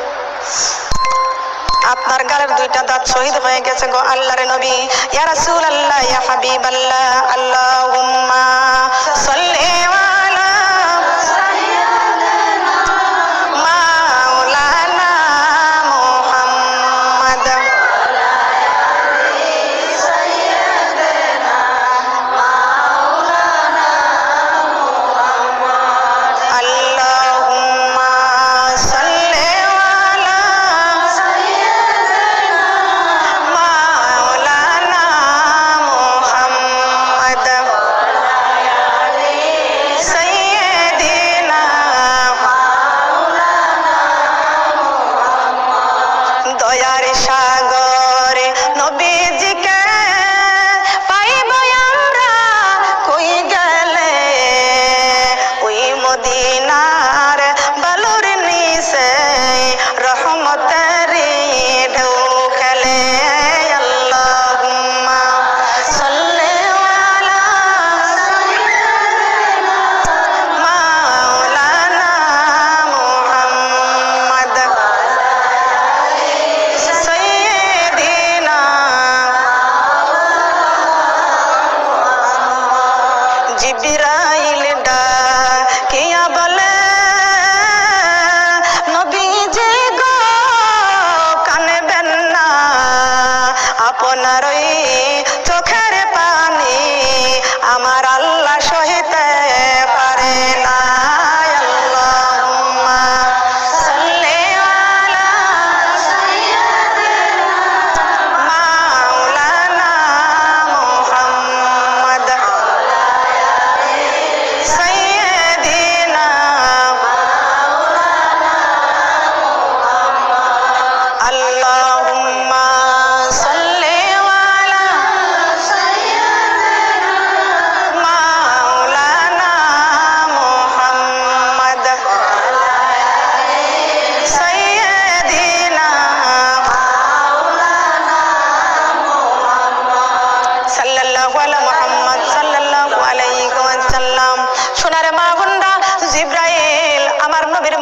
আপনার গালের দুইটা দাঁত শহীদ হয়ে গেছে গো আল্লাহর নবী। ইয়া রাসূলুল্লাহ, ইয়া হাবিবাল্লাহ, আল্লাহুম্মা সাল্লি আলা মাওলানা মুহাম্মদ। আল্লাহুম্মা সাল্লি আলা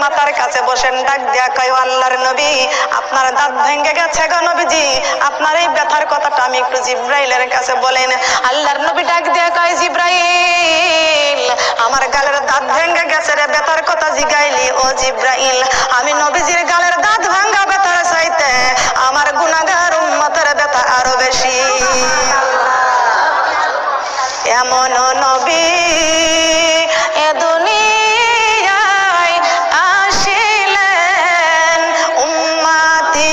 মাথার কাছে বসেন, ডাক দিয়া কয় আল্লাহর নবী আপনার দাঁত ভেঙে গেছে গো নবীজি, আপনার এই ব্যথার কথাটা আমি একটু জিব্রাইলের কাছে বলেন। আল্লাহর নবী ডাক দিয়া কয় জিব্রাইল আমার গালের দাঁত ভেঙে গেছে রে, ব্যথার কথা জিগাইলি ও জিব্রাইল, আমি নবীজির গালের দাঁত ভাঙা ব্যথার চাইতে আমার গুনাহগার উম্মতের ব্যথা আরো বেশি। এমন নবী এ দুনিয়ায় আসিলেন, উম্মতি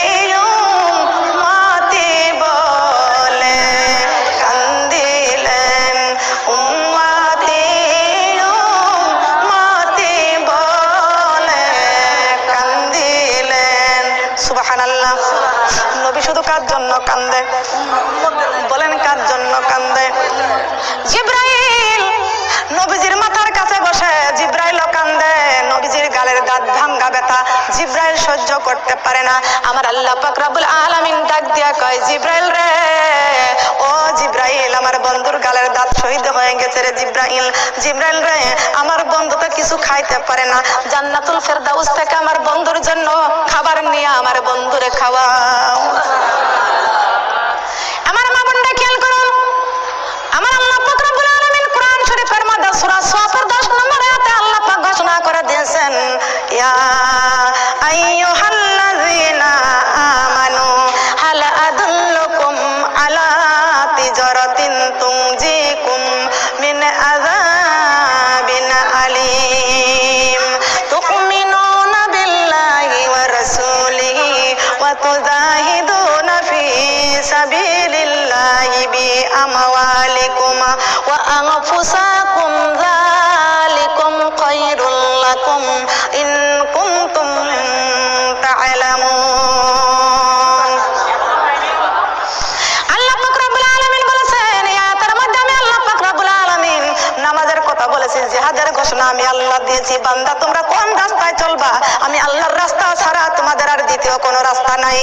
উম্মতি বলে কান্দিলেন, উম্মতি উম্মতি বলে কান্দিলেন। সুবহানাল্লাহ। নবী শুধু কার জন্য কান্দে? বলেন কার জন্য কান্দে? জিব্রাইল নবীজির মাথার কাছে বসে জিব্রাইলও কান্দে, নবীজির গালের দাঁত ভাঙা ব্যথা জিব্রাইল সহ্য করতে পারে না। আমার আল্লাহ পাক রব্বুল আলামিন ডাক দিয়া কয় জিব্রাইল রে, ও জিব্রাইল আমার বন্ধুর গালের দাঁত শহীদ হয়ে গেছে রে জিব্রাইল। জিব্রাইল রে আমার বন্ধু তো কিছু খাইতে পারে না, জান্নাতুল ফেরদাউস থেকে আমার বন্ধুর জন্য খাবার নিয়ে আমার বন্ধুরে খাওয়াও। আমার মা বোনরা খেয়াল করুন, আমার আল্লাহ পাক রব্বুল আলামিন কোরআন শরীফের মধ্যে সূরা সাফের 10 নম্বর আয়াতে আল্লাহ পাক ঘোষণা করে দিয়েছেন, ইয়া আইয়ুহাল্লাযীনা আমানু হাল আদুল্লুকুম আলা তিজারাতিন তুনজিকুম মিন আযাবিন আলীম তুমিনুনা বিল্লাহি ওয়া রাসূলিহি ওয়া তুজাহিদুনা ফি সাবিলিল্লাহি বিআমওয়ালিকুম ওয়া আনফুসাকুম যালিকুম খায়রুল লাকুম ইন কুনতুম তা'লামুন। আল্লাহ পাক রব্বুল আলামিন বলেছেন, এই আয়াতের মধ্যে আমি আল্লাহ পাক রব্বুল আলামিন নামাজের কথা বলেছি, জিহাদের ঘোষণা আমি আল্লাহ দিয়েছি। বান্দা তোমরা কোন রাস্তায় চলবা? আমি আল্লাহর রাস্তা ছাড়া তোমাদের আর দ্বিতীয় কোনো রাস্তা নাই।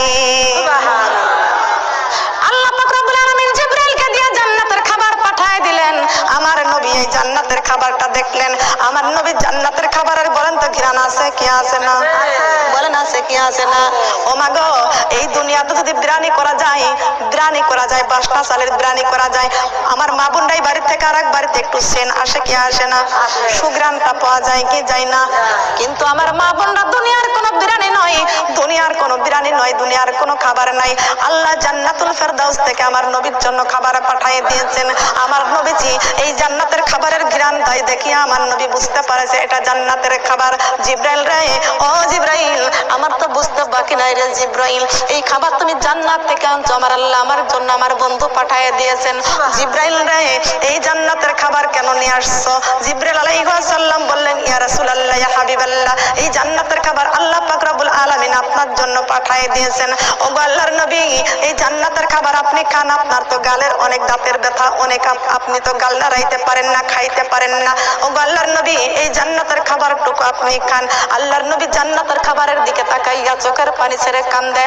আল্লাহ পাক রব্বুল আলামিন জিবরাইলকে দিয়ে জান্নাতের খাবার পাঠায় দিলেন। আমার নবী এই জান্নাতের খাবারটা দেখলেন। আমার নবী জান্নাতের খাবারের বলেন তো ঘ্রাণ আছে কি আছে না? বলেন আছে কি আছে না? ও মা গো, এই দুনিয়াতে যদি বিরানি করা যায়, বিরানি করা যায়, 5টা চালের বিরানি করা যায়, আমার মা বোনরাই বাড়ি থেকে আরেক বাড়িতে একটু সেন আসে কি আসে না? সুগ্রামটা পাওয়া যায় কি যায় না? কিন্তু আমার মা বোনরা দুনিয়ার কোনো বিরানি নয়, দুনিয়ার কোনো বিরানি নয়, দুনিয়ার কোনো খাবার নাই। আল্লাহ জান্নাতুল ফেরদাউস থেকে আমার নবীর জন্য খাবার পাঠিয়ে দিয়েছেন। আমার নবীজি এই জান্নাতের খাবারের ঘ্রাণ দেয় দেখিয়া আমার নবী বুঝতে পারেছে এটা জান্নাতের খাবার। জিব্রাইল রে, ও জিব্রাইল আমার তো বুঝতে বাকি নাই রে জিব্রাইল, এই খাবার তুমি জান্নাত থেকে আনছো, আমার আল্লাহ আমার জন্য আমার বন্ধু পাঠিয়ে দিয়েছেন। জিব্রাইল রে, এই জান্নাতের খাবার কেন নিয়ে আসছো? জিব্রাইল আলাইহিস সালাম বললেন, ইয়া রাসূলুল্লাহ, ইয়া হাবিবাল্লাহ, এই জান্নাতের খাবার আল্লাহ পাক রব্বুল আলামিন আপনার জন্য পাঠিয়ে দিয়েছেন। ও আল্লাহর নবী, এই জান্নাতের খাবার আপনি খান, আপনার তো গালের অনেক দাঁতের ব্যথা, অনেক আপনি তো গাল নাড়াইতে পারেন না, খাইতে পারেন না। ও আল্লাহর নবী, এই জান্নাতের খাবারটুকু আপনি খান। আল্লাহর নবী জান্নাতের খাবারের দিকে তাকাইয়া চোখের পানি ছেড়ে কান্দে।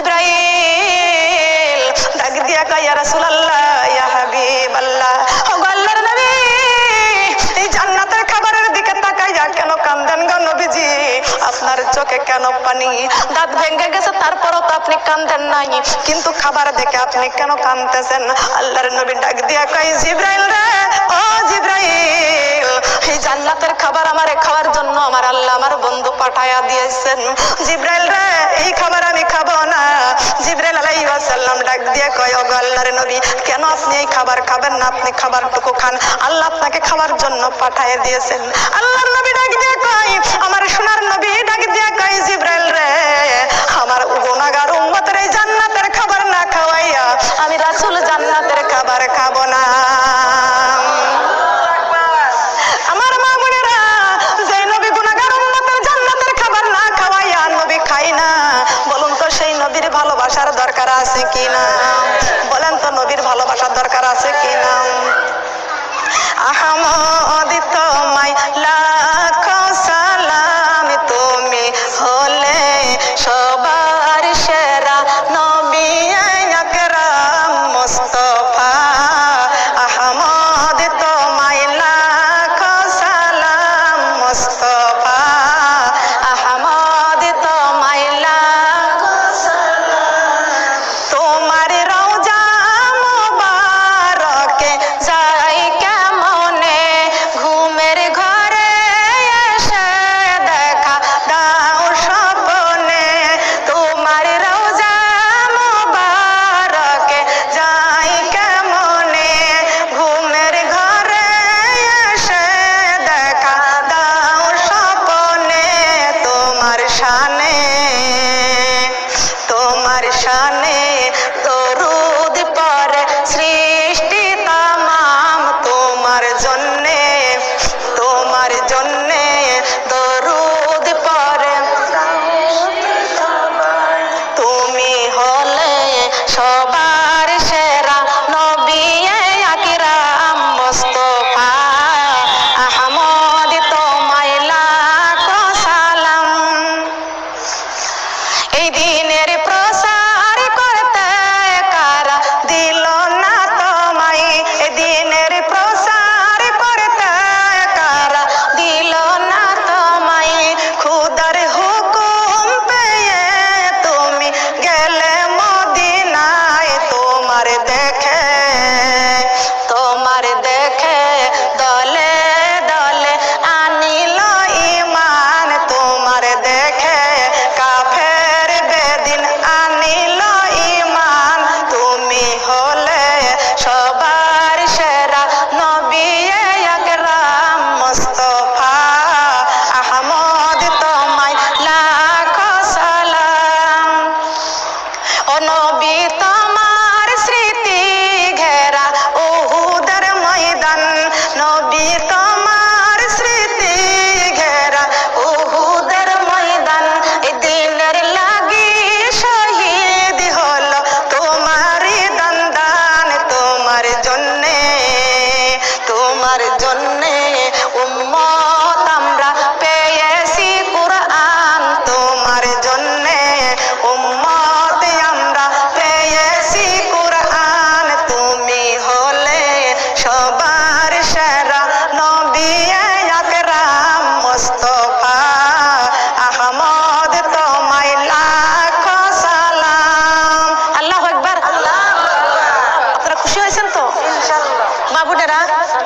জিব্রাইল ডাক দিয়া কয়, ইয়া রাসূলুল্লাহ, ইয়া হাবিবাল্লাহ, ও আল্লাহর নবী এই জান্নাতের খাবারের দিকে তাকাইয়া কেন কান্দেন গো নবীজি? আপনার চোখে কেন পানি? দাঁত ভেঙে গেছে তারপরও তো আপনি কান্দেন নাই, কিন্তু খাবার দেখে আপনি কেন কাঁদতেছেন? আল্লাহর নবী ডাক দিয়া কয়, জিব্রাইল রে, ও জিব্রাইল, এই জান্নাতের খাবার আমারে খাওয়ার জন্য আমার আল্লাহ আমার বন্ধু পাঠায়া দিয়েছেন। জিব্রাইল রে, এই খাবার আমি খাবো না। জিব্রাইল আলাইহিস সালাম ডাক দিয়ে কয়, ও আল্লাহর নবী, কেন আপনি এই খাবার খাবেন না? আপনি খাবারটুকু খান, আল্লাহ আপনাকে খাবার জন্য পাঠিয়ে দিয়েছেন। আল্লাহর নবী ডাক দিয়ে কয়, আমার সোনার নবী ডাক দিয়ে কয়, জিব্রাইল রে, আমার গুনাহগার উম্মতের এই জান্নাতের খাবার না খাওয়াইয়া আমি রাসূল জান্নাতের খাবার খাবো না। আমার মা বোনেরা, যে নবী গুনাহগার উম্মতের জান্নাতের খাবার না খাওয়াইয়া নবী খায় না, বলুন তো সেই নবীর ভালোবাসার দরকার আছে কি না? বলেন তো নবীর ভালোবাসার দরকার আছে কি না? আহমদ তোমায় লাখ সালাম, তুমি হলে সবার সেরা নবী আকরাম মুস্তাফা। আহমদ তোমায় লাখ সালাম মুস্তাফা, শানে, তোমার শানে দরুদ পড়ে সৃষ্টি তামাম, তোমার জন্যে দরুদ পড়ে। তুমি হলে সবার সেরা নবী আকরাম মুস্তাফা আহমদ, তোমায় লাখো সালাম। এই দিনের প্রসার করতে কারা দিল না তোমায়, এই দিনের প্রসার করতে কারা দিল না তোমায়। খুদার হুকুম পেয়ে তুমি গেলে মদিনায়, তোমার দেখে দলে দলে আনিল ঈমান, তোমার দেখে কাফের বেদিন আনিল ঈমান। তুমি হলে সবার সেরা নবী আকরাম মুস্তাফা আহমদ, তোমায় লাখো সালাম। ও নবী তোমার স্মৃতি ঘেরা উহুদের ময়দান, নবী তোমার স্মৃতি ঘেরা উহুদের ময়দান। এই দিনের লাগি শহীদ হলো তোমারই দন্দান, তোমার জন্যে উম্মত আমরা পেয়েছি কুরআন, তোমার জন্যে উম্মত আমরা পেয়েছি কুরআন। তুমি হলে সবার সেরা নবী আকরাম মুস্তাফা আহমদ, তোমায় লাখো সালাম। আল্লাহু আকবার। আপনারা খুশি হয়েছেন তো বাবুটেরা?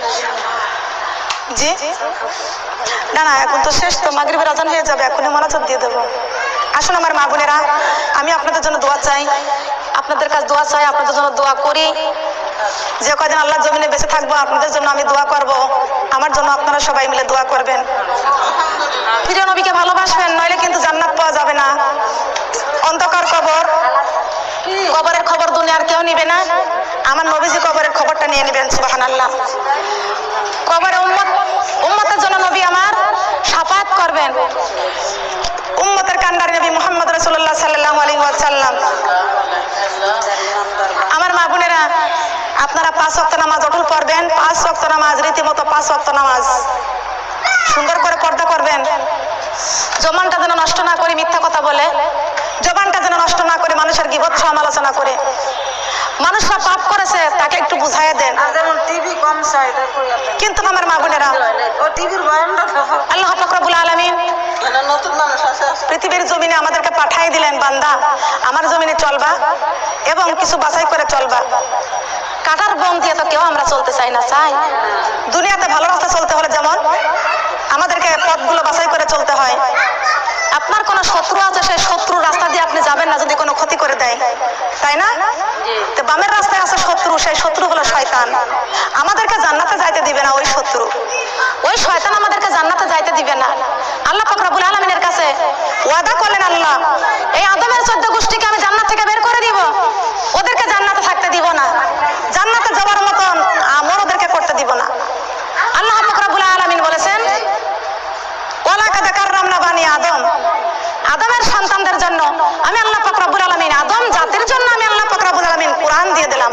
জি না, এখন তো শেষ, তো মাগরিবের আজান হয়ে যাবে, এখনই মোনাজাত দিয়ে দেবো। আসুন আমার মা বোনেরা, আমি আপনাদের জন্য দোয়া চাই, আপনাদের কাছে দোয়া চাই, আপনাদের জন্য দোয়া করি। যে কয়দিন আল্লাহ জমিনে বেঁচে থাকবো আপনাদের জন্য আমি দোয়া করব, আমার জন্য আপনারা সবাই মিলে দোয়া করবেন। প্রিয় নবীকে ভালোবাসবেন, নইলে কিন্তু জান্নাত পাওয়া যাবে না। অন্ধকার কবরের খবর দুনিয়ার কেউ নিবে না, আমার নবীজি কবরের খবরটা নিয়ে নেবেন। সুবহানাল্লাহ। কবরে উম্মতের জন্য নবী আমার শাফাত করবেন। উম্মতের কান্ডারি নবী মুহাম্মদ রাসূলুল্লাহ সাল্লাল্লাহু আলাইহি ওয়াসাল্লাম। আমার মা বোনেরা, আপনারা 5 ওয়াক্ত নামাজ অটল পড়বেন, 5 ওয়াক্ত নামাজ রীতিমতো 5 ওয়াক্ত নামাজ সুন্দর করে পর্দা করবেন। জবানটা যেন নষ্ট না করে মিথ্যা কথা বলে, জবানটা যেন নষ্ট না করে মানুষের গীবত সমালোচনা করে। মানুষরা পাপ করেছে তাকে একটু বুঝাইয়া দেন। কিন্তু আমার মা বোনেরা, আল্লাহ পাক রব্বুল আলামিন পৃথিবীর জমিনে আমাদেরকে পাঠাই দিলেন, বান্দা আমার জমিনে চলবা এবং কিছু বাছাই করে চলবা। কাটার বন দিয়ে তো কেউ আমরা চলতে চাই না, চাই দুনিয়াতে ভালো রাস্তা চলতে হলে যেমন আমাদেরকে পথগুলো বাছাই করে চলতে হয়। আপনার কোনো শত্রু আছে, সেই শত্রু রাস্তা দিয়ে আপনি যাবেন না যদি কোনো ক্ষতি করে দেয়, তাই না? তো বামের রাস্তায় আছে শত্রু, সেই শত্রু হলো শয়তান। আমাদেরকে জান্নাতে যাইতে দিবে না ওই শত্রু, ওই শয়তান আমাদেরকে জান্নাতে যাইতে দিবে না। আল্লাহ পাক রব্বুল আলামিনের কাছে ওয়াদা করলেন, আল্লাহ এই আদমের 14 গোষ্ঠীকে আমি জান্নাত থেকে বের করে দিব, ওদেরকে জান্নাতে থাকতে দিব না, জান্নাতে যাওয়ার মতন আমল ওদেরকে করতে দিব না। আল্লাহ পাক রব্বুল আলামিন বলেছেন, ওয়ালাকাদ কাররামনা বানি আদম, আদমের সন্তানদের জন্য আমি আল্লাহ পাক রব্বুল আলামিন, আদম জাতির জন্য আমি আল্লাহ পাক রব্বুল আলামিন কোরআন দিয়ে দিলাম।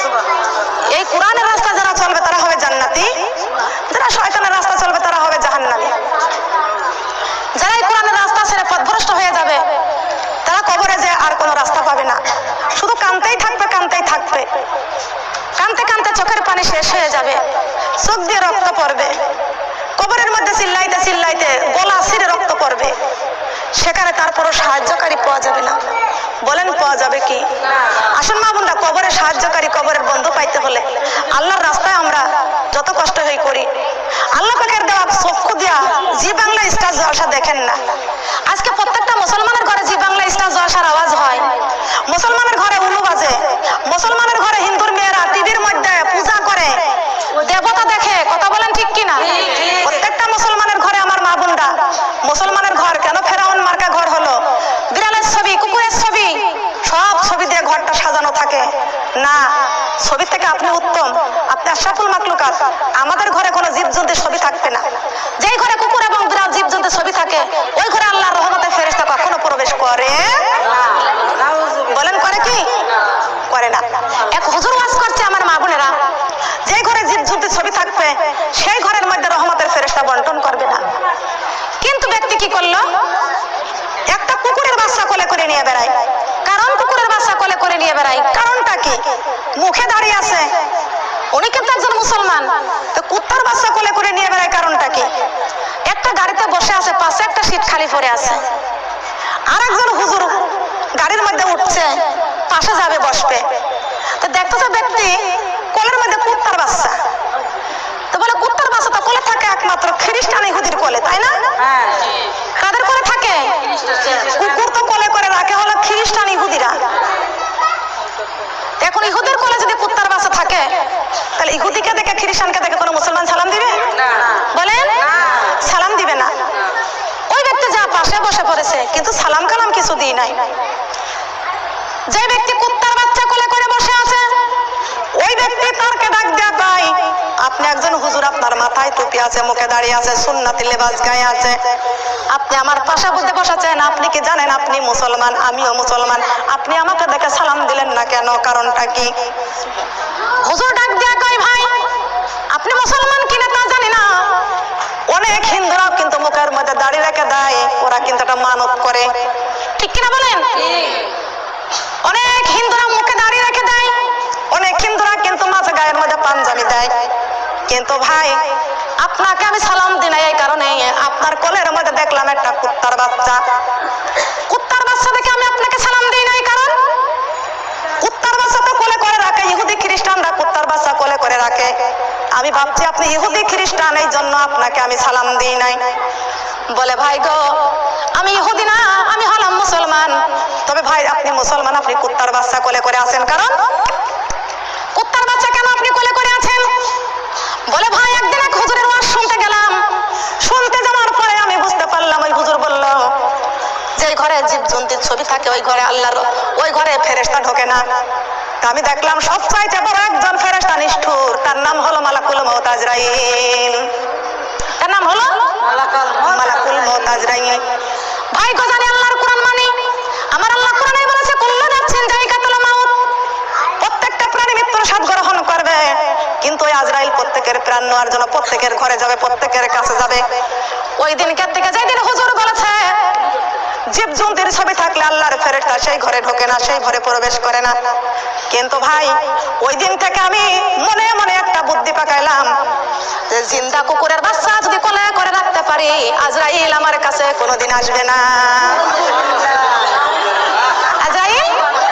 এই কোরআনের রাস্তা যারা চলবে তারা হবে জান্নাতি, যারা শয়তানের রাস্তা চলবে তারা হবে জাহান্নামী। যারা এই কোরআনের রাস্তা ছেড়ে পথভ্রষ্ট হয়ে যাবে তারা কবরে যে আর কোনো রাস্তা পাবে না, শুধু কাঁদতেই থাকবে, কাঁদতেই থাকবে, কাঁদতে কাঁদতে চোখের পানি শেষ হয়ে যাবে, চোখ দিয়ে রক্ত পড়বে, কবরের মধ্যে চিল্লাইতে চিল্লাইতে গলা ছিঁড়ে রক্ত পড়বে, সেখানে তারপরও সাহায্যকারী পাওয়া যাবে না। বলেন পাওয়া যাবে কি? আসুন মা বোনরা, কবরের সাহায্যকারী, কবরের বন্ধু পাইতে হলে আল্লাহর রাস্তায় আমরা যত কষ্ট হয়ে করি, আল্লাহ পাকের দেওয়া চক্ষু দিয়া জি বাংলা স্টার জলসা দেখেন না। আজকে প্রত্যেকটা মুসলমানের ঘরে জি বাংলা স্টার জলসার আওয়াজ হয়, মুসলমানের ঘরে উলু বাজে, মুসলমানের ঘরে হিন্দুর মেয়েরা টিভির মধ্যে পূজা করে, দেবতা দেখে। কথা বলেন ঠিক কিনা? প্রত্যেকটা মুসলমানের ঘরে আমার মা বোনরা, মুসলমানের ঘর কেন ফেরাউন মার্কা ঘর হলো? থেকে আপনি উত্তম, আপনি আশরাফুল মাখলুকাত। আমাদের ঘরে কোনো জীবজন্তুর ছবি থাকবে না। যেই ঘরে কুকুর এবং বিড়াল জীবজন্তুর ছবি থাকে ওই ঘরে আল্লাহর রহমতের ফেরেশতা কখনো প্রবেশ করে না। বলেন করে কি? করে না। এক হুজুর ওয়াজ করছে আমার মা বোনেরা, যে ঘরে জীবজন্তুর ছবি থাকবে সেই ঘরের মধ্যে রহমতের ফেরেশতা বন্টন করবে না। কিন্তু ব্যক্তি কি করলো? একটা কুকুরের বাচ্চা কোলে করে নিয়ে বেড়ায়। কারণ কুকুরের বাচ্চা কোলে করে নিয়ে বেড়ায় কারণটা কি? মুখে দাঁড়িয়ে আছে, উনি কিন্তু একজন মুসলমান, তো কুত্তার বাচ্চা কোলে করে নিয়ে বেড়ায় কারণটা কি? একটা গাড়িতে বসে আছে, পাশে একটা সিট খালি পড়ে আছে, আর একজন হুজুর গাড়ির মধ্যে উঠছে, পাশে যাবে বসবে, তো দেখতেছে ব্যক্তি কোলের মধ্যে কুত্তার বাচ্চা। তো বলে কুত্তার বাচ্চা তো কোলে থাকে একমাত্র খ্রিস্টান ইহুদির কোলে, তাই না? কাদের কোলে থাকে? কুকুর তো কোলে করে রাখে হলো খ্রিস্টান ইহুদিরা। এখন ইহুদের কোলে যদি কুত্তার বাচ্চা থাকে তাহলে ইহুদিকে দেখে খ্রিস্টানকে দেখে কোনো মুসলমান সালাম দিবে? বলেন সালাম দিবে না। ওই ব্যক্তি যা পাশে বসে পড়েছে কিন্তু সালাম কালাম কিছু দিই নাই। যে ব্যক্তি কুত্তার বাচ্চা কোলে করে বসে আছে ওই ব্যক্তি তারকে ডাক দেয়া পাই, আপনি একজন হুজুর, আপনার মাথায় টুপি আছে, মুখে দাঁড়িয়ে আছে, সুন্নতি লেবাস গায়ে আছে, আপনি আমার পাশে বসে বসেছেন, আপনি কি জানেন আপনি মুসলমান, আমিও মুসলমান, আপনি আমাকে দেখে সালাম দিলেন না কেন? কারণটা কি? হুজুর ডাক দেয়া কয় ভাই আপনি মুসলমান কিনা তা জানি না, অনেক হিন্দুরাও কিন্তু মুখের মধ্যে দাড়ি রেখে দেয়, ওরা কিন্তু একটা মানত করে, ঠিক কিনা বলেন? অনেক হিন্দুরা মুখে দাঁড়িয়ে রেখে দেয়, অনেক হিন্দুরা কিন্তু মাঝে গায়ের মধ্যে পাঞ্জাবি দেয়। কিন্তু ভাই আপনাকে আমি সালাম দিই না এই কারণে আপনার কোলের মধ্যে দেখলাম একটা কুত্তার বাচ্চা। কুত্তার বাচ্চা দেখে আমি আপনাকে সালাম দিই না এই কারণ কুত্তার বাচ্চা তো কোলে করে রাখে, ইহুদি খ্রিস্টানরা কুত্তার বাচ্চা কোলে করে রাখে। আমি ভাবছি আপনি ইহুদি খ্রিস্টান, এই জন্য আপনাকে আমি সালাম দিই নাই। বলে ভাই গো আমি ইহুদি না, আমি হলাম মুসলমান। তবে ভাই আপনি মুসলমান, আপনি কুত্তার বাচ্চা কোলে করে আছেন কারণ? কুত্তার বাচ্চা কেন আপনি কোলে করে আছেন? বলে ভাই একদিন এক হুজুরের ওয়াজ শুনতে গেলাম, শুনতে যাওয়ার পরে আমি বুঝতে পারলাম ওই হুজুর বলল যে ঘরে জীবজন্তুর ছবি থাকে ওই ঘরে আল্লাহর ওই ঘরে ফেরেশতা ঢোকে না। তা আমি দেখলাম সবচাইতে বড় একজন ফেরেশতা নিষ্ঠুর, তার নাম হলো মালাকুল মউত আজরাইল। তার নাম হলো মালাকুল মউত আজরাইল। ভাই গো জানি আল্লাহর কোরআন মানি, আমার আল্লাহ কোরআনে বলেছে কুল্লু নাফসিন যায়কাতুল মাউত, প্রত্যেকটা প্রাণী মৃত্যুর স্বাদ গ্রহণ করবে, কিন্তু ওই আজরাইল প্রত্যেকের প্রাণ নেওয়ার জন্য প্রত্যেকের ঘরে যাবে, প্রত্যেকের কাছে যাবে। ওই দিনকার থেকে যেই দিন হুজুর বলেছে জীবজন্তুর ছবি থাকলে আল্লাহর ফেরেশতা সেই ঘরে ঢোকে না, সেই ঘরে প্রবেশ করে না। কিন্তু ভাই ওই দিন থেকে আমি মনে মনে একটা বুদ্ধি পাকাইলাম যে জিন্দা কুকুরের বাচ্চা যদি কোলে করে রাখতে পারি আজরাইল আমার কাছে কোনোদিন আসবে না। আজরাইল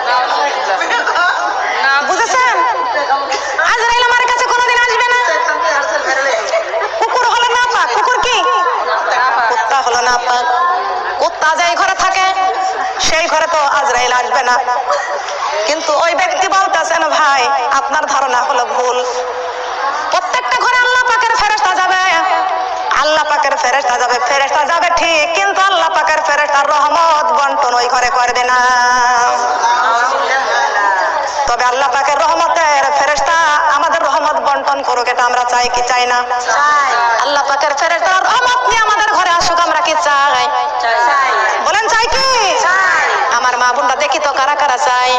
বুঝেছেন? আজরাইল আমার কাছে কোনোদিন আসবে না। কুকুর হলো না পাক, কুকুর কি? কুত্তা হলো না পাক। কুত্তা যেই ঘরে থাকে সেই ঘরে তো আজরাইল আসবে না। কিন্তু ওই ব্যক্তি বলতেছেন ভাই আপনার ধারণা হলো ভুল, প্রত্যেকটা ঘরে আল্লাহ পাকের ফেরেশতা যাবে, আল্লাহ পাকের ফেরেশতা যাবে, ফেরেশতা যাবে ঠিক, কিন্তু আল্লাহ পাকের ফেরেশতার রহমত বন্টন ওই ঘরে করবে না। তবে আল্লাহ পাকের রহমতের ফেরেশতা আমাদের রহমত বন্টন করুক, এটা আমরা চাই কি চাই না? আল্লাহ পাকের ফেরেশতার রহমত নিয়ে আমাদের ঘরে আসুক, আমরা কি চাই? বলেন চাই কি? আমার মা বোনরা দেখি তো কারা কারা চাই?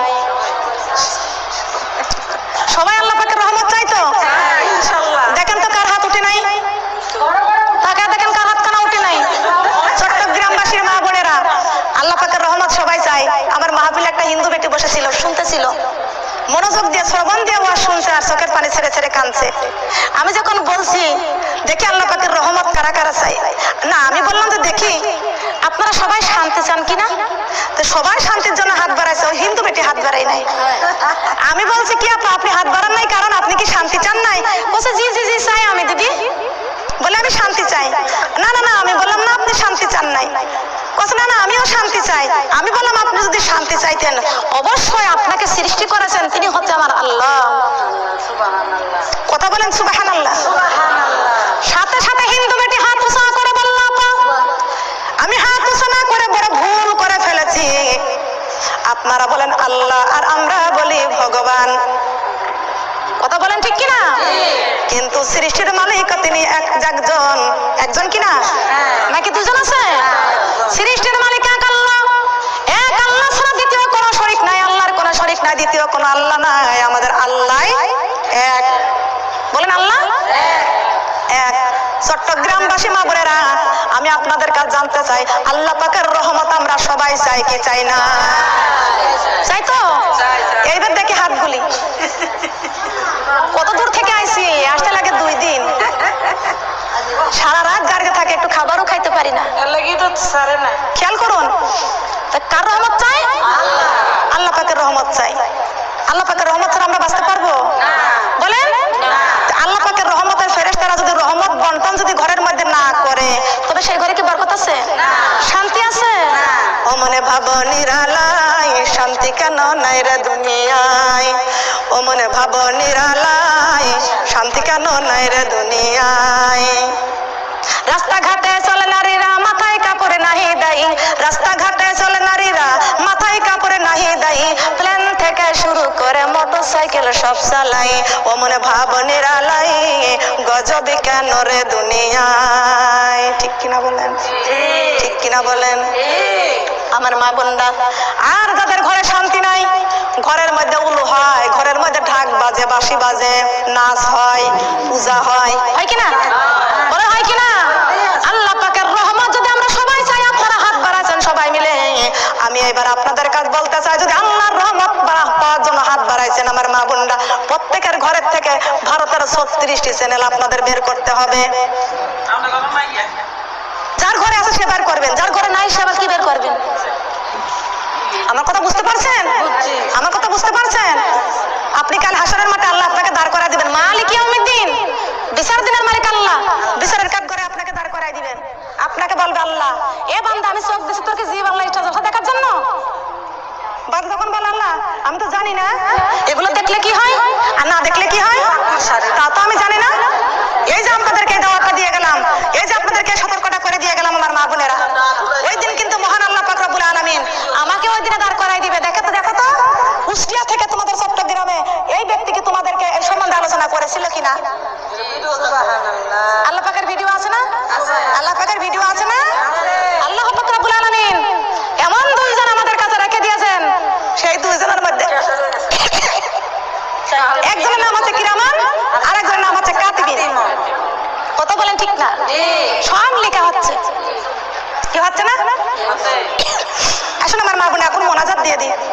সবাই আল্লাহ পাকের রহমত চাই তো? দেখেন তো কার হাত উঠে নাই, তাকে দেখেন কার হাত কানা উঠে নাই। চট্টগ্রামবাসীর মা বোনেরা আল্লাহ পাকের রহমত সবাই চাই। আমার মাহফিলে একটা হিন্দু বেটি বসেছিল, শুনতেছিল, মনোযোগ দিয়ে শ্রবণ দিয়ে ওয়াজ শুনছে আর চোখের পানি ছেড়ে ছেড়ে কাঁদছে। আমি যখন বলছি দেখি আল্লাহ পাকের রহমত কারা কারা চাই, না আমি বললাম যে দেখি আপনারা সবাই শান্তি চান কিনা? তো সবাই শান্তির জন্য হাত বাড়াইছে, ওই হিন্দু বেটি হাত বাড়াই নাই। আমি বলছি কি আপা আপনি হাত বাড়ান নাই কারণ আপনি কি শান্তি চান নাই? বলছে জি জি জি চাই আমি দিদি। বলে আমি শান্তি চাই। না না না, আমি বললাম না আপনি শান্তি চান নাই। বলছে না না আমিও শান্তি চাই। আমি বললাম আপনি যদি শান্তি চাইতেন অবশ্যই আপনাকে সৃষ্টি করেছেন তিনি হচ্ছে আমার আল্লাহ। কথা বলেন সুবহানাল্লাহ। সাথে সাথে হিন্দু বেটি হাত উঁচা করে বলল আপা আমি হাত উঁচা না করে বড় ভুল করে ফেলেছি। আপনারা বলেন আল্লাহ আর আমরা বলি ভগবান। কথা বলেন ঠিক কিনা? কিন্তু সৃষ্টির মালিক তিনি একজন কিনা, নাকি দুজন আছে? সৃষ্টির মালিক এক আল্লাহ, এক আল্লাহ ছাড়া দ্বিতীয় কোনো শরীক নাই, আল্লাহর কোনো শরীক নাই, দ্বিতীয় কোনো আল্লাহ নাই, আমাদের আল্লাহ এক। বলেন আল্লাহ এক। চট্টগ্রামবাসী মা বোনেরা, আমি আপনাদের কাছে জানতে চাই, আল্লাহ পাকের রহমত আমরা সবাই চাই কি চাই না? চাই তো? এইবার দেখি হাতগুলি। কত দূর থেকে আইছি, আসতে লাগে 2 দিন, সারা রাত গাড়িতে থাকে, একটু খাবারও খাইতে পারি না। খেয়াল করুন, কার রহমত চাই? আল্লাহ পাকের রহমত চাই। আল্লাহ পাকের রহমত ছাড়া আমরা বাঁচতে পারবো? বলেন। আল্লাহ পাকের রহমতের ফেরেশতারা যদি রহমত বন্টন যদি ঘরের মধ্যে না করে, তবে সেই ঘরে কি বরকত আছে? শান্তি আছে? ও মনে ভাবো নিরালাই, শান্তি কেন নাই রে দুনিয়ায়? ও মনে ভাবো নিরালাই, শান্তি কেন নাই রে দুনিয়ায়? রাস্তাঘাটে চলে নারীরা, মাথায় কাপড়ে নাহি দেয়, রাস্তাঘাটে চলে নারীরা, মাথায় কাপড়ে নাহি দেয়, প্লেন থেকে শুরু করে মোটরসাইকেল সব চালাই। ও মনে ভাব নিরালাই, গজবি কেন রে দুনিয়ায়? ঠিক কিনা বলেন? ঠিক কিনা বলেন? আমার মা বোনরা, আর যাদের ঘরে শান্তি নাই, ঘরের মধ্যে উলু হয়, ঘরের মধ্যে ঢাক বাজে, বাঁশি বাজে, নাচ হয়, পূজা হয়, হয় কিনা? বলে হয় কিনা? আল্লাহ পাকের রহমত যদি আমরা সবাই চাই, আপনারা হাত বাড়াচ্ছেন সবাই মিলে, আমি এবার আপনাদের কাছে বলতে চাই, যদি আল্লাহর রহমত পাওয়ার জন্য হাত বাড়াইছেন আমার মা বোনরা, প্রত্যেকের ঘরের থেকে ভারতের 36টি চ্যানেল আপনাদের বের করতে হবে। যার ঘরে আছে সে বের করবেন, যার ঘরে নাই সে আবার কি বের করবেন? আমার কথা বুঝতে পারছেন? আমার কথা বুঝতে পারছেন? আপনি কাল হাসরের মাঠে আল্লাহ আপনাকে দাঁড় করায় দিবেন, মালিক ইয়াউমিদ্দিন, বিচার দিনের মালিক আল্লাহ, বিচারের কাঠ করে আপনাকে দাঁড় করায় দিবেন। আপনাকে বলবে আল্লাহ, এ বান্দা আমি চোখ দিছি তোকে জীব আল্লাহ ইচ্ছা জলসা দেখার জন্য। বান্দা তখন বলে আল্লাহ আমি তো জানি না এগুলো দেখলে কি হয় আর না দেখলে কি হয়, তা তো আমি জানি না। এই যে আপনাদেরকে দাওয়াতটা দিয়ে গেলাম, এই যে আপনাদেরকে সতর্কতা করে দিয়ে গেলাম আমার মা বোনেরা, ওই দিন কিন্তু মহান আল্লাহ পাক রব্বুল আলামিন আমাকে ওই দিনে দাঁড় করাই দিবে। দেখো তো কুষ্টিয়া থেকে তোমাদের চট্টগ্রামে এই ব্যক্তিকে তোমাদেরকে এই সম্বন্ধে আলোচনা করেছিল কিনা? আল্লাহ পাকের ভিডিও আছে না? আল্লাহ পাকের ভিডিও আছে না? আল্লাহ পাক রব্বুল আলামিন এমন 2 জন আমাদের কাছে রেখে দিয়েছেন, সেই 2 জনের মধ্যে একজনের নাম হচ্ছে কিরামান, আর একজনের নাম হচ্ছে কাতিবিন। কত বলেন ঠিক না? সব লেখা হচ্ছে, কি হচ্ছে না? আসলে আমার মা বোন এখন মোনাজাত দিয়ে দিই।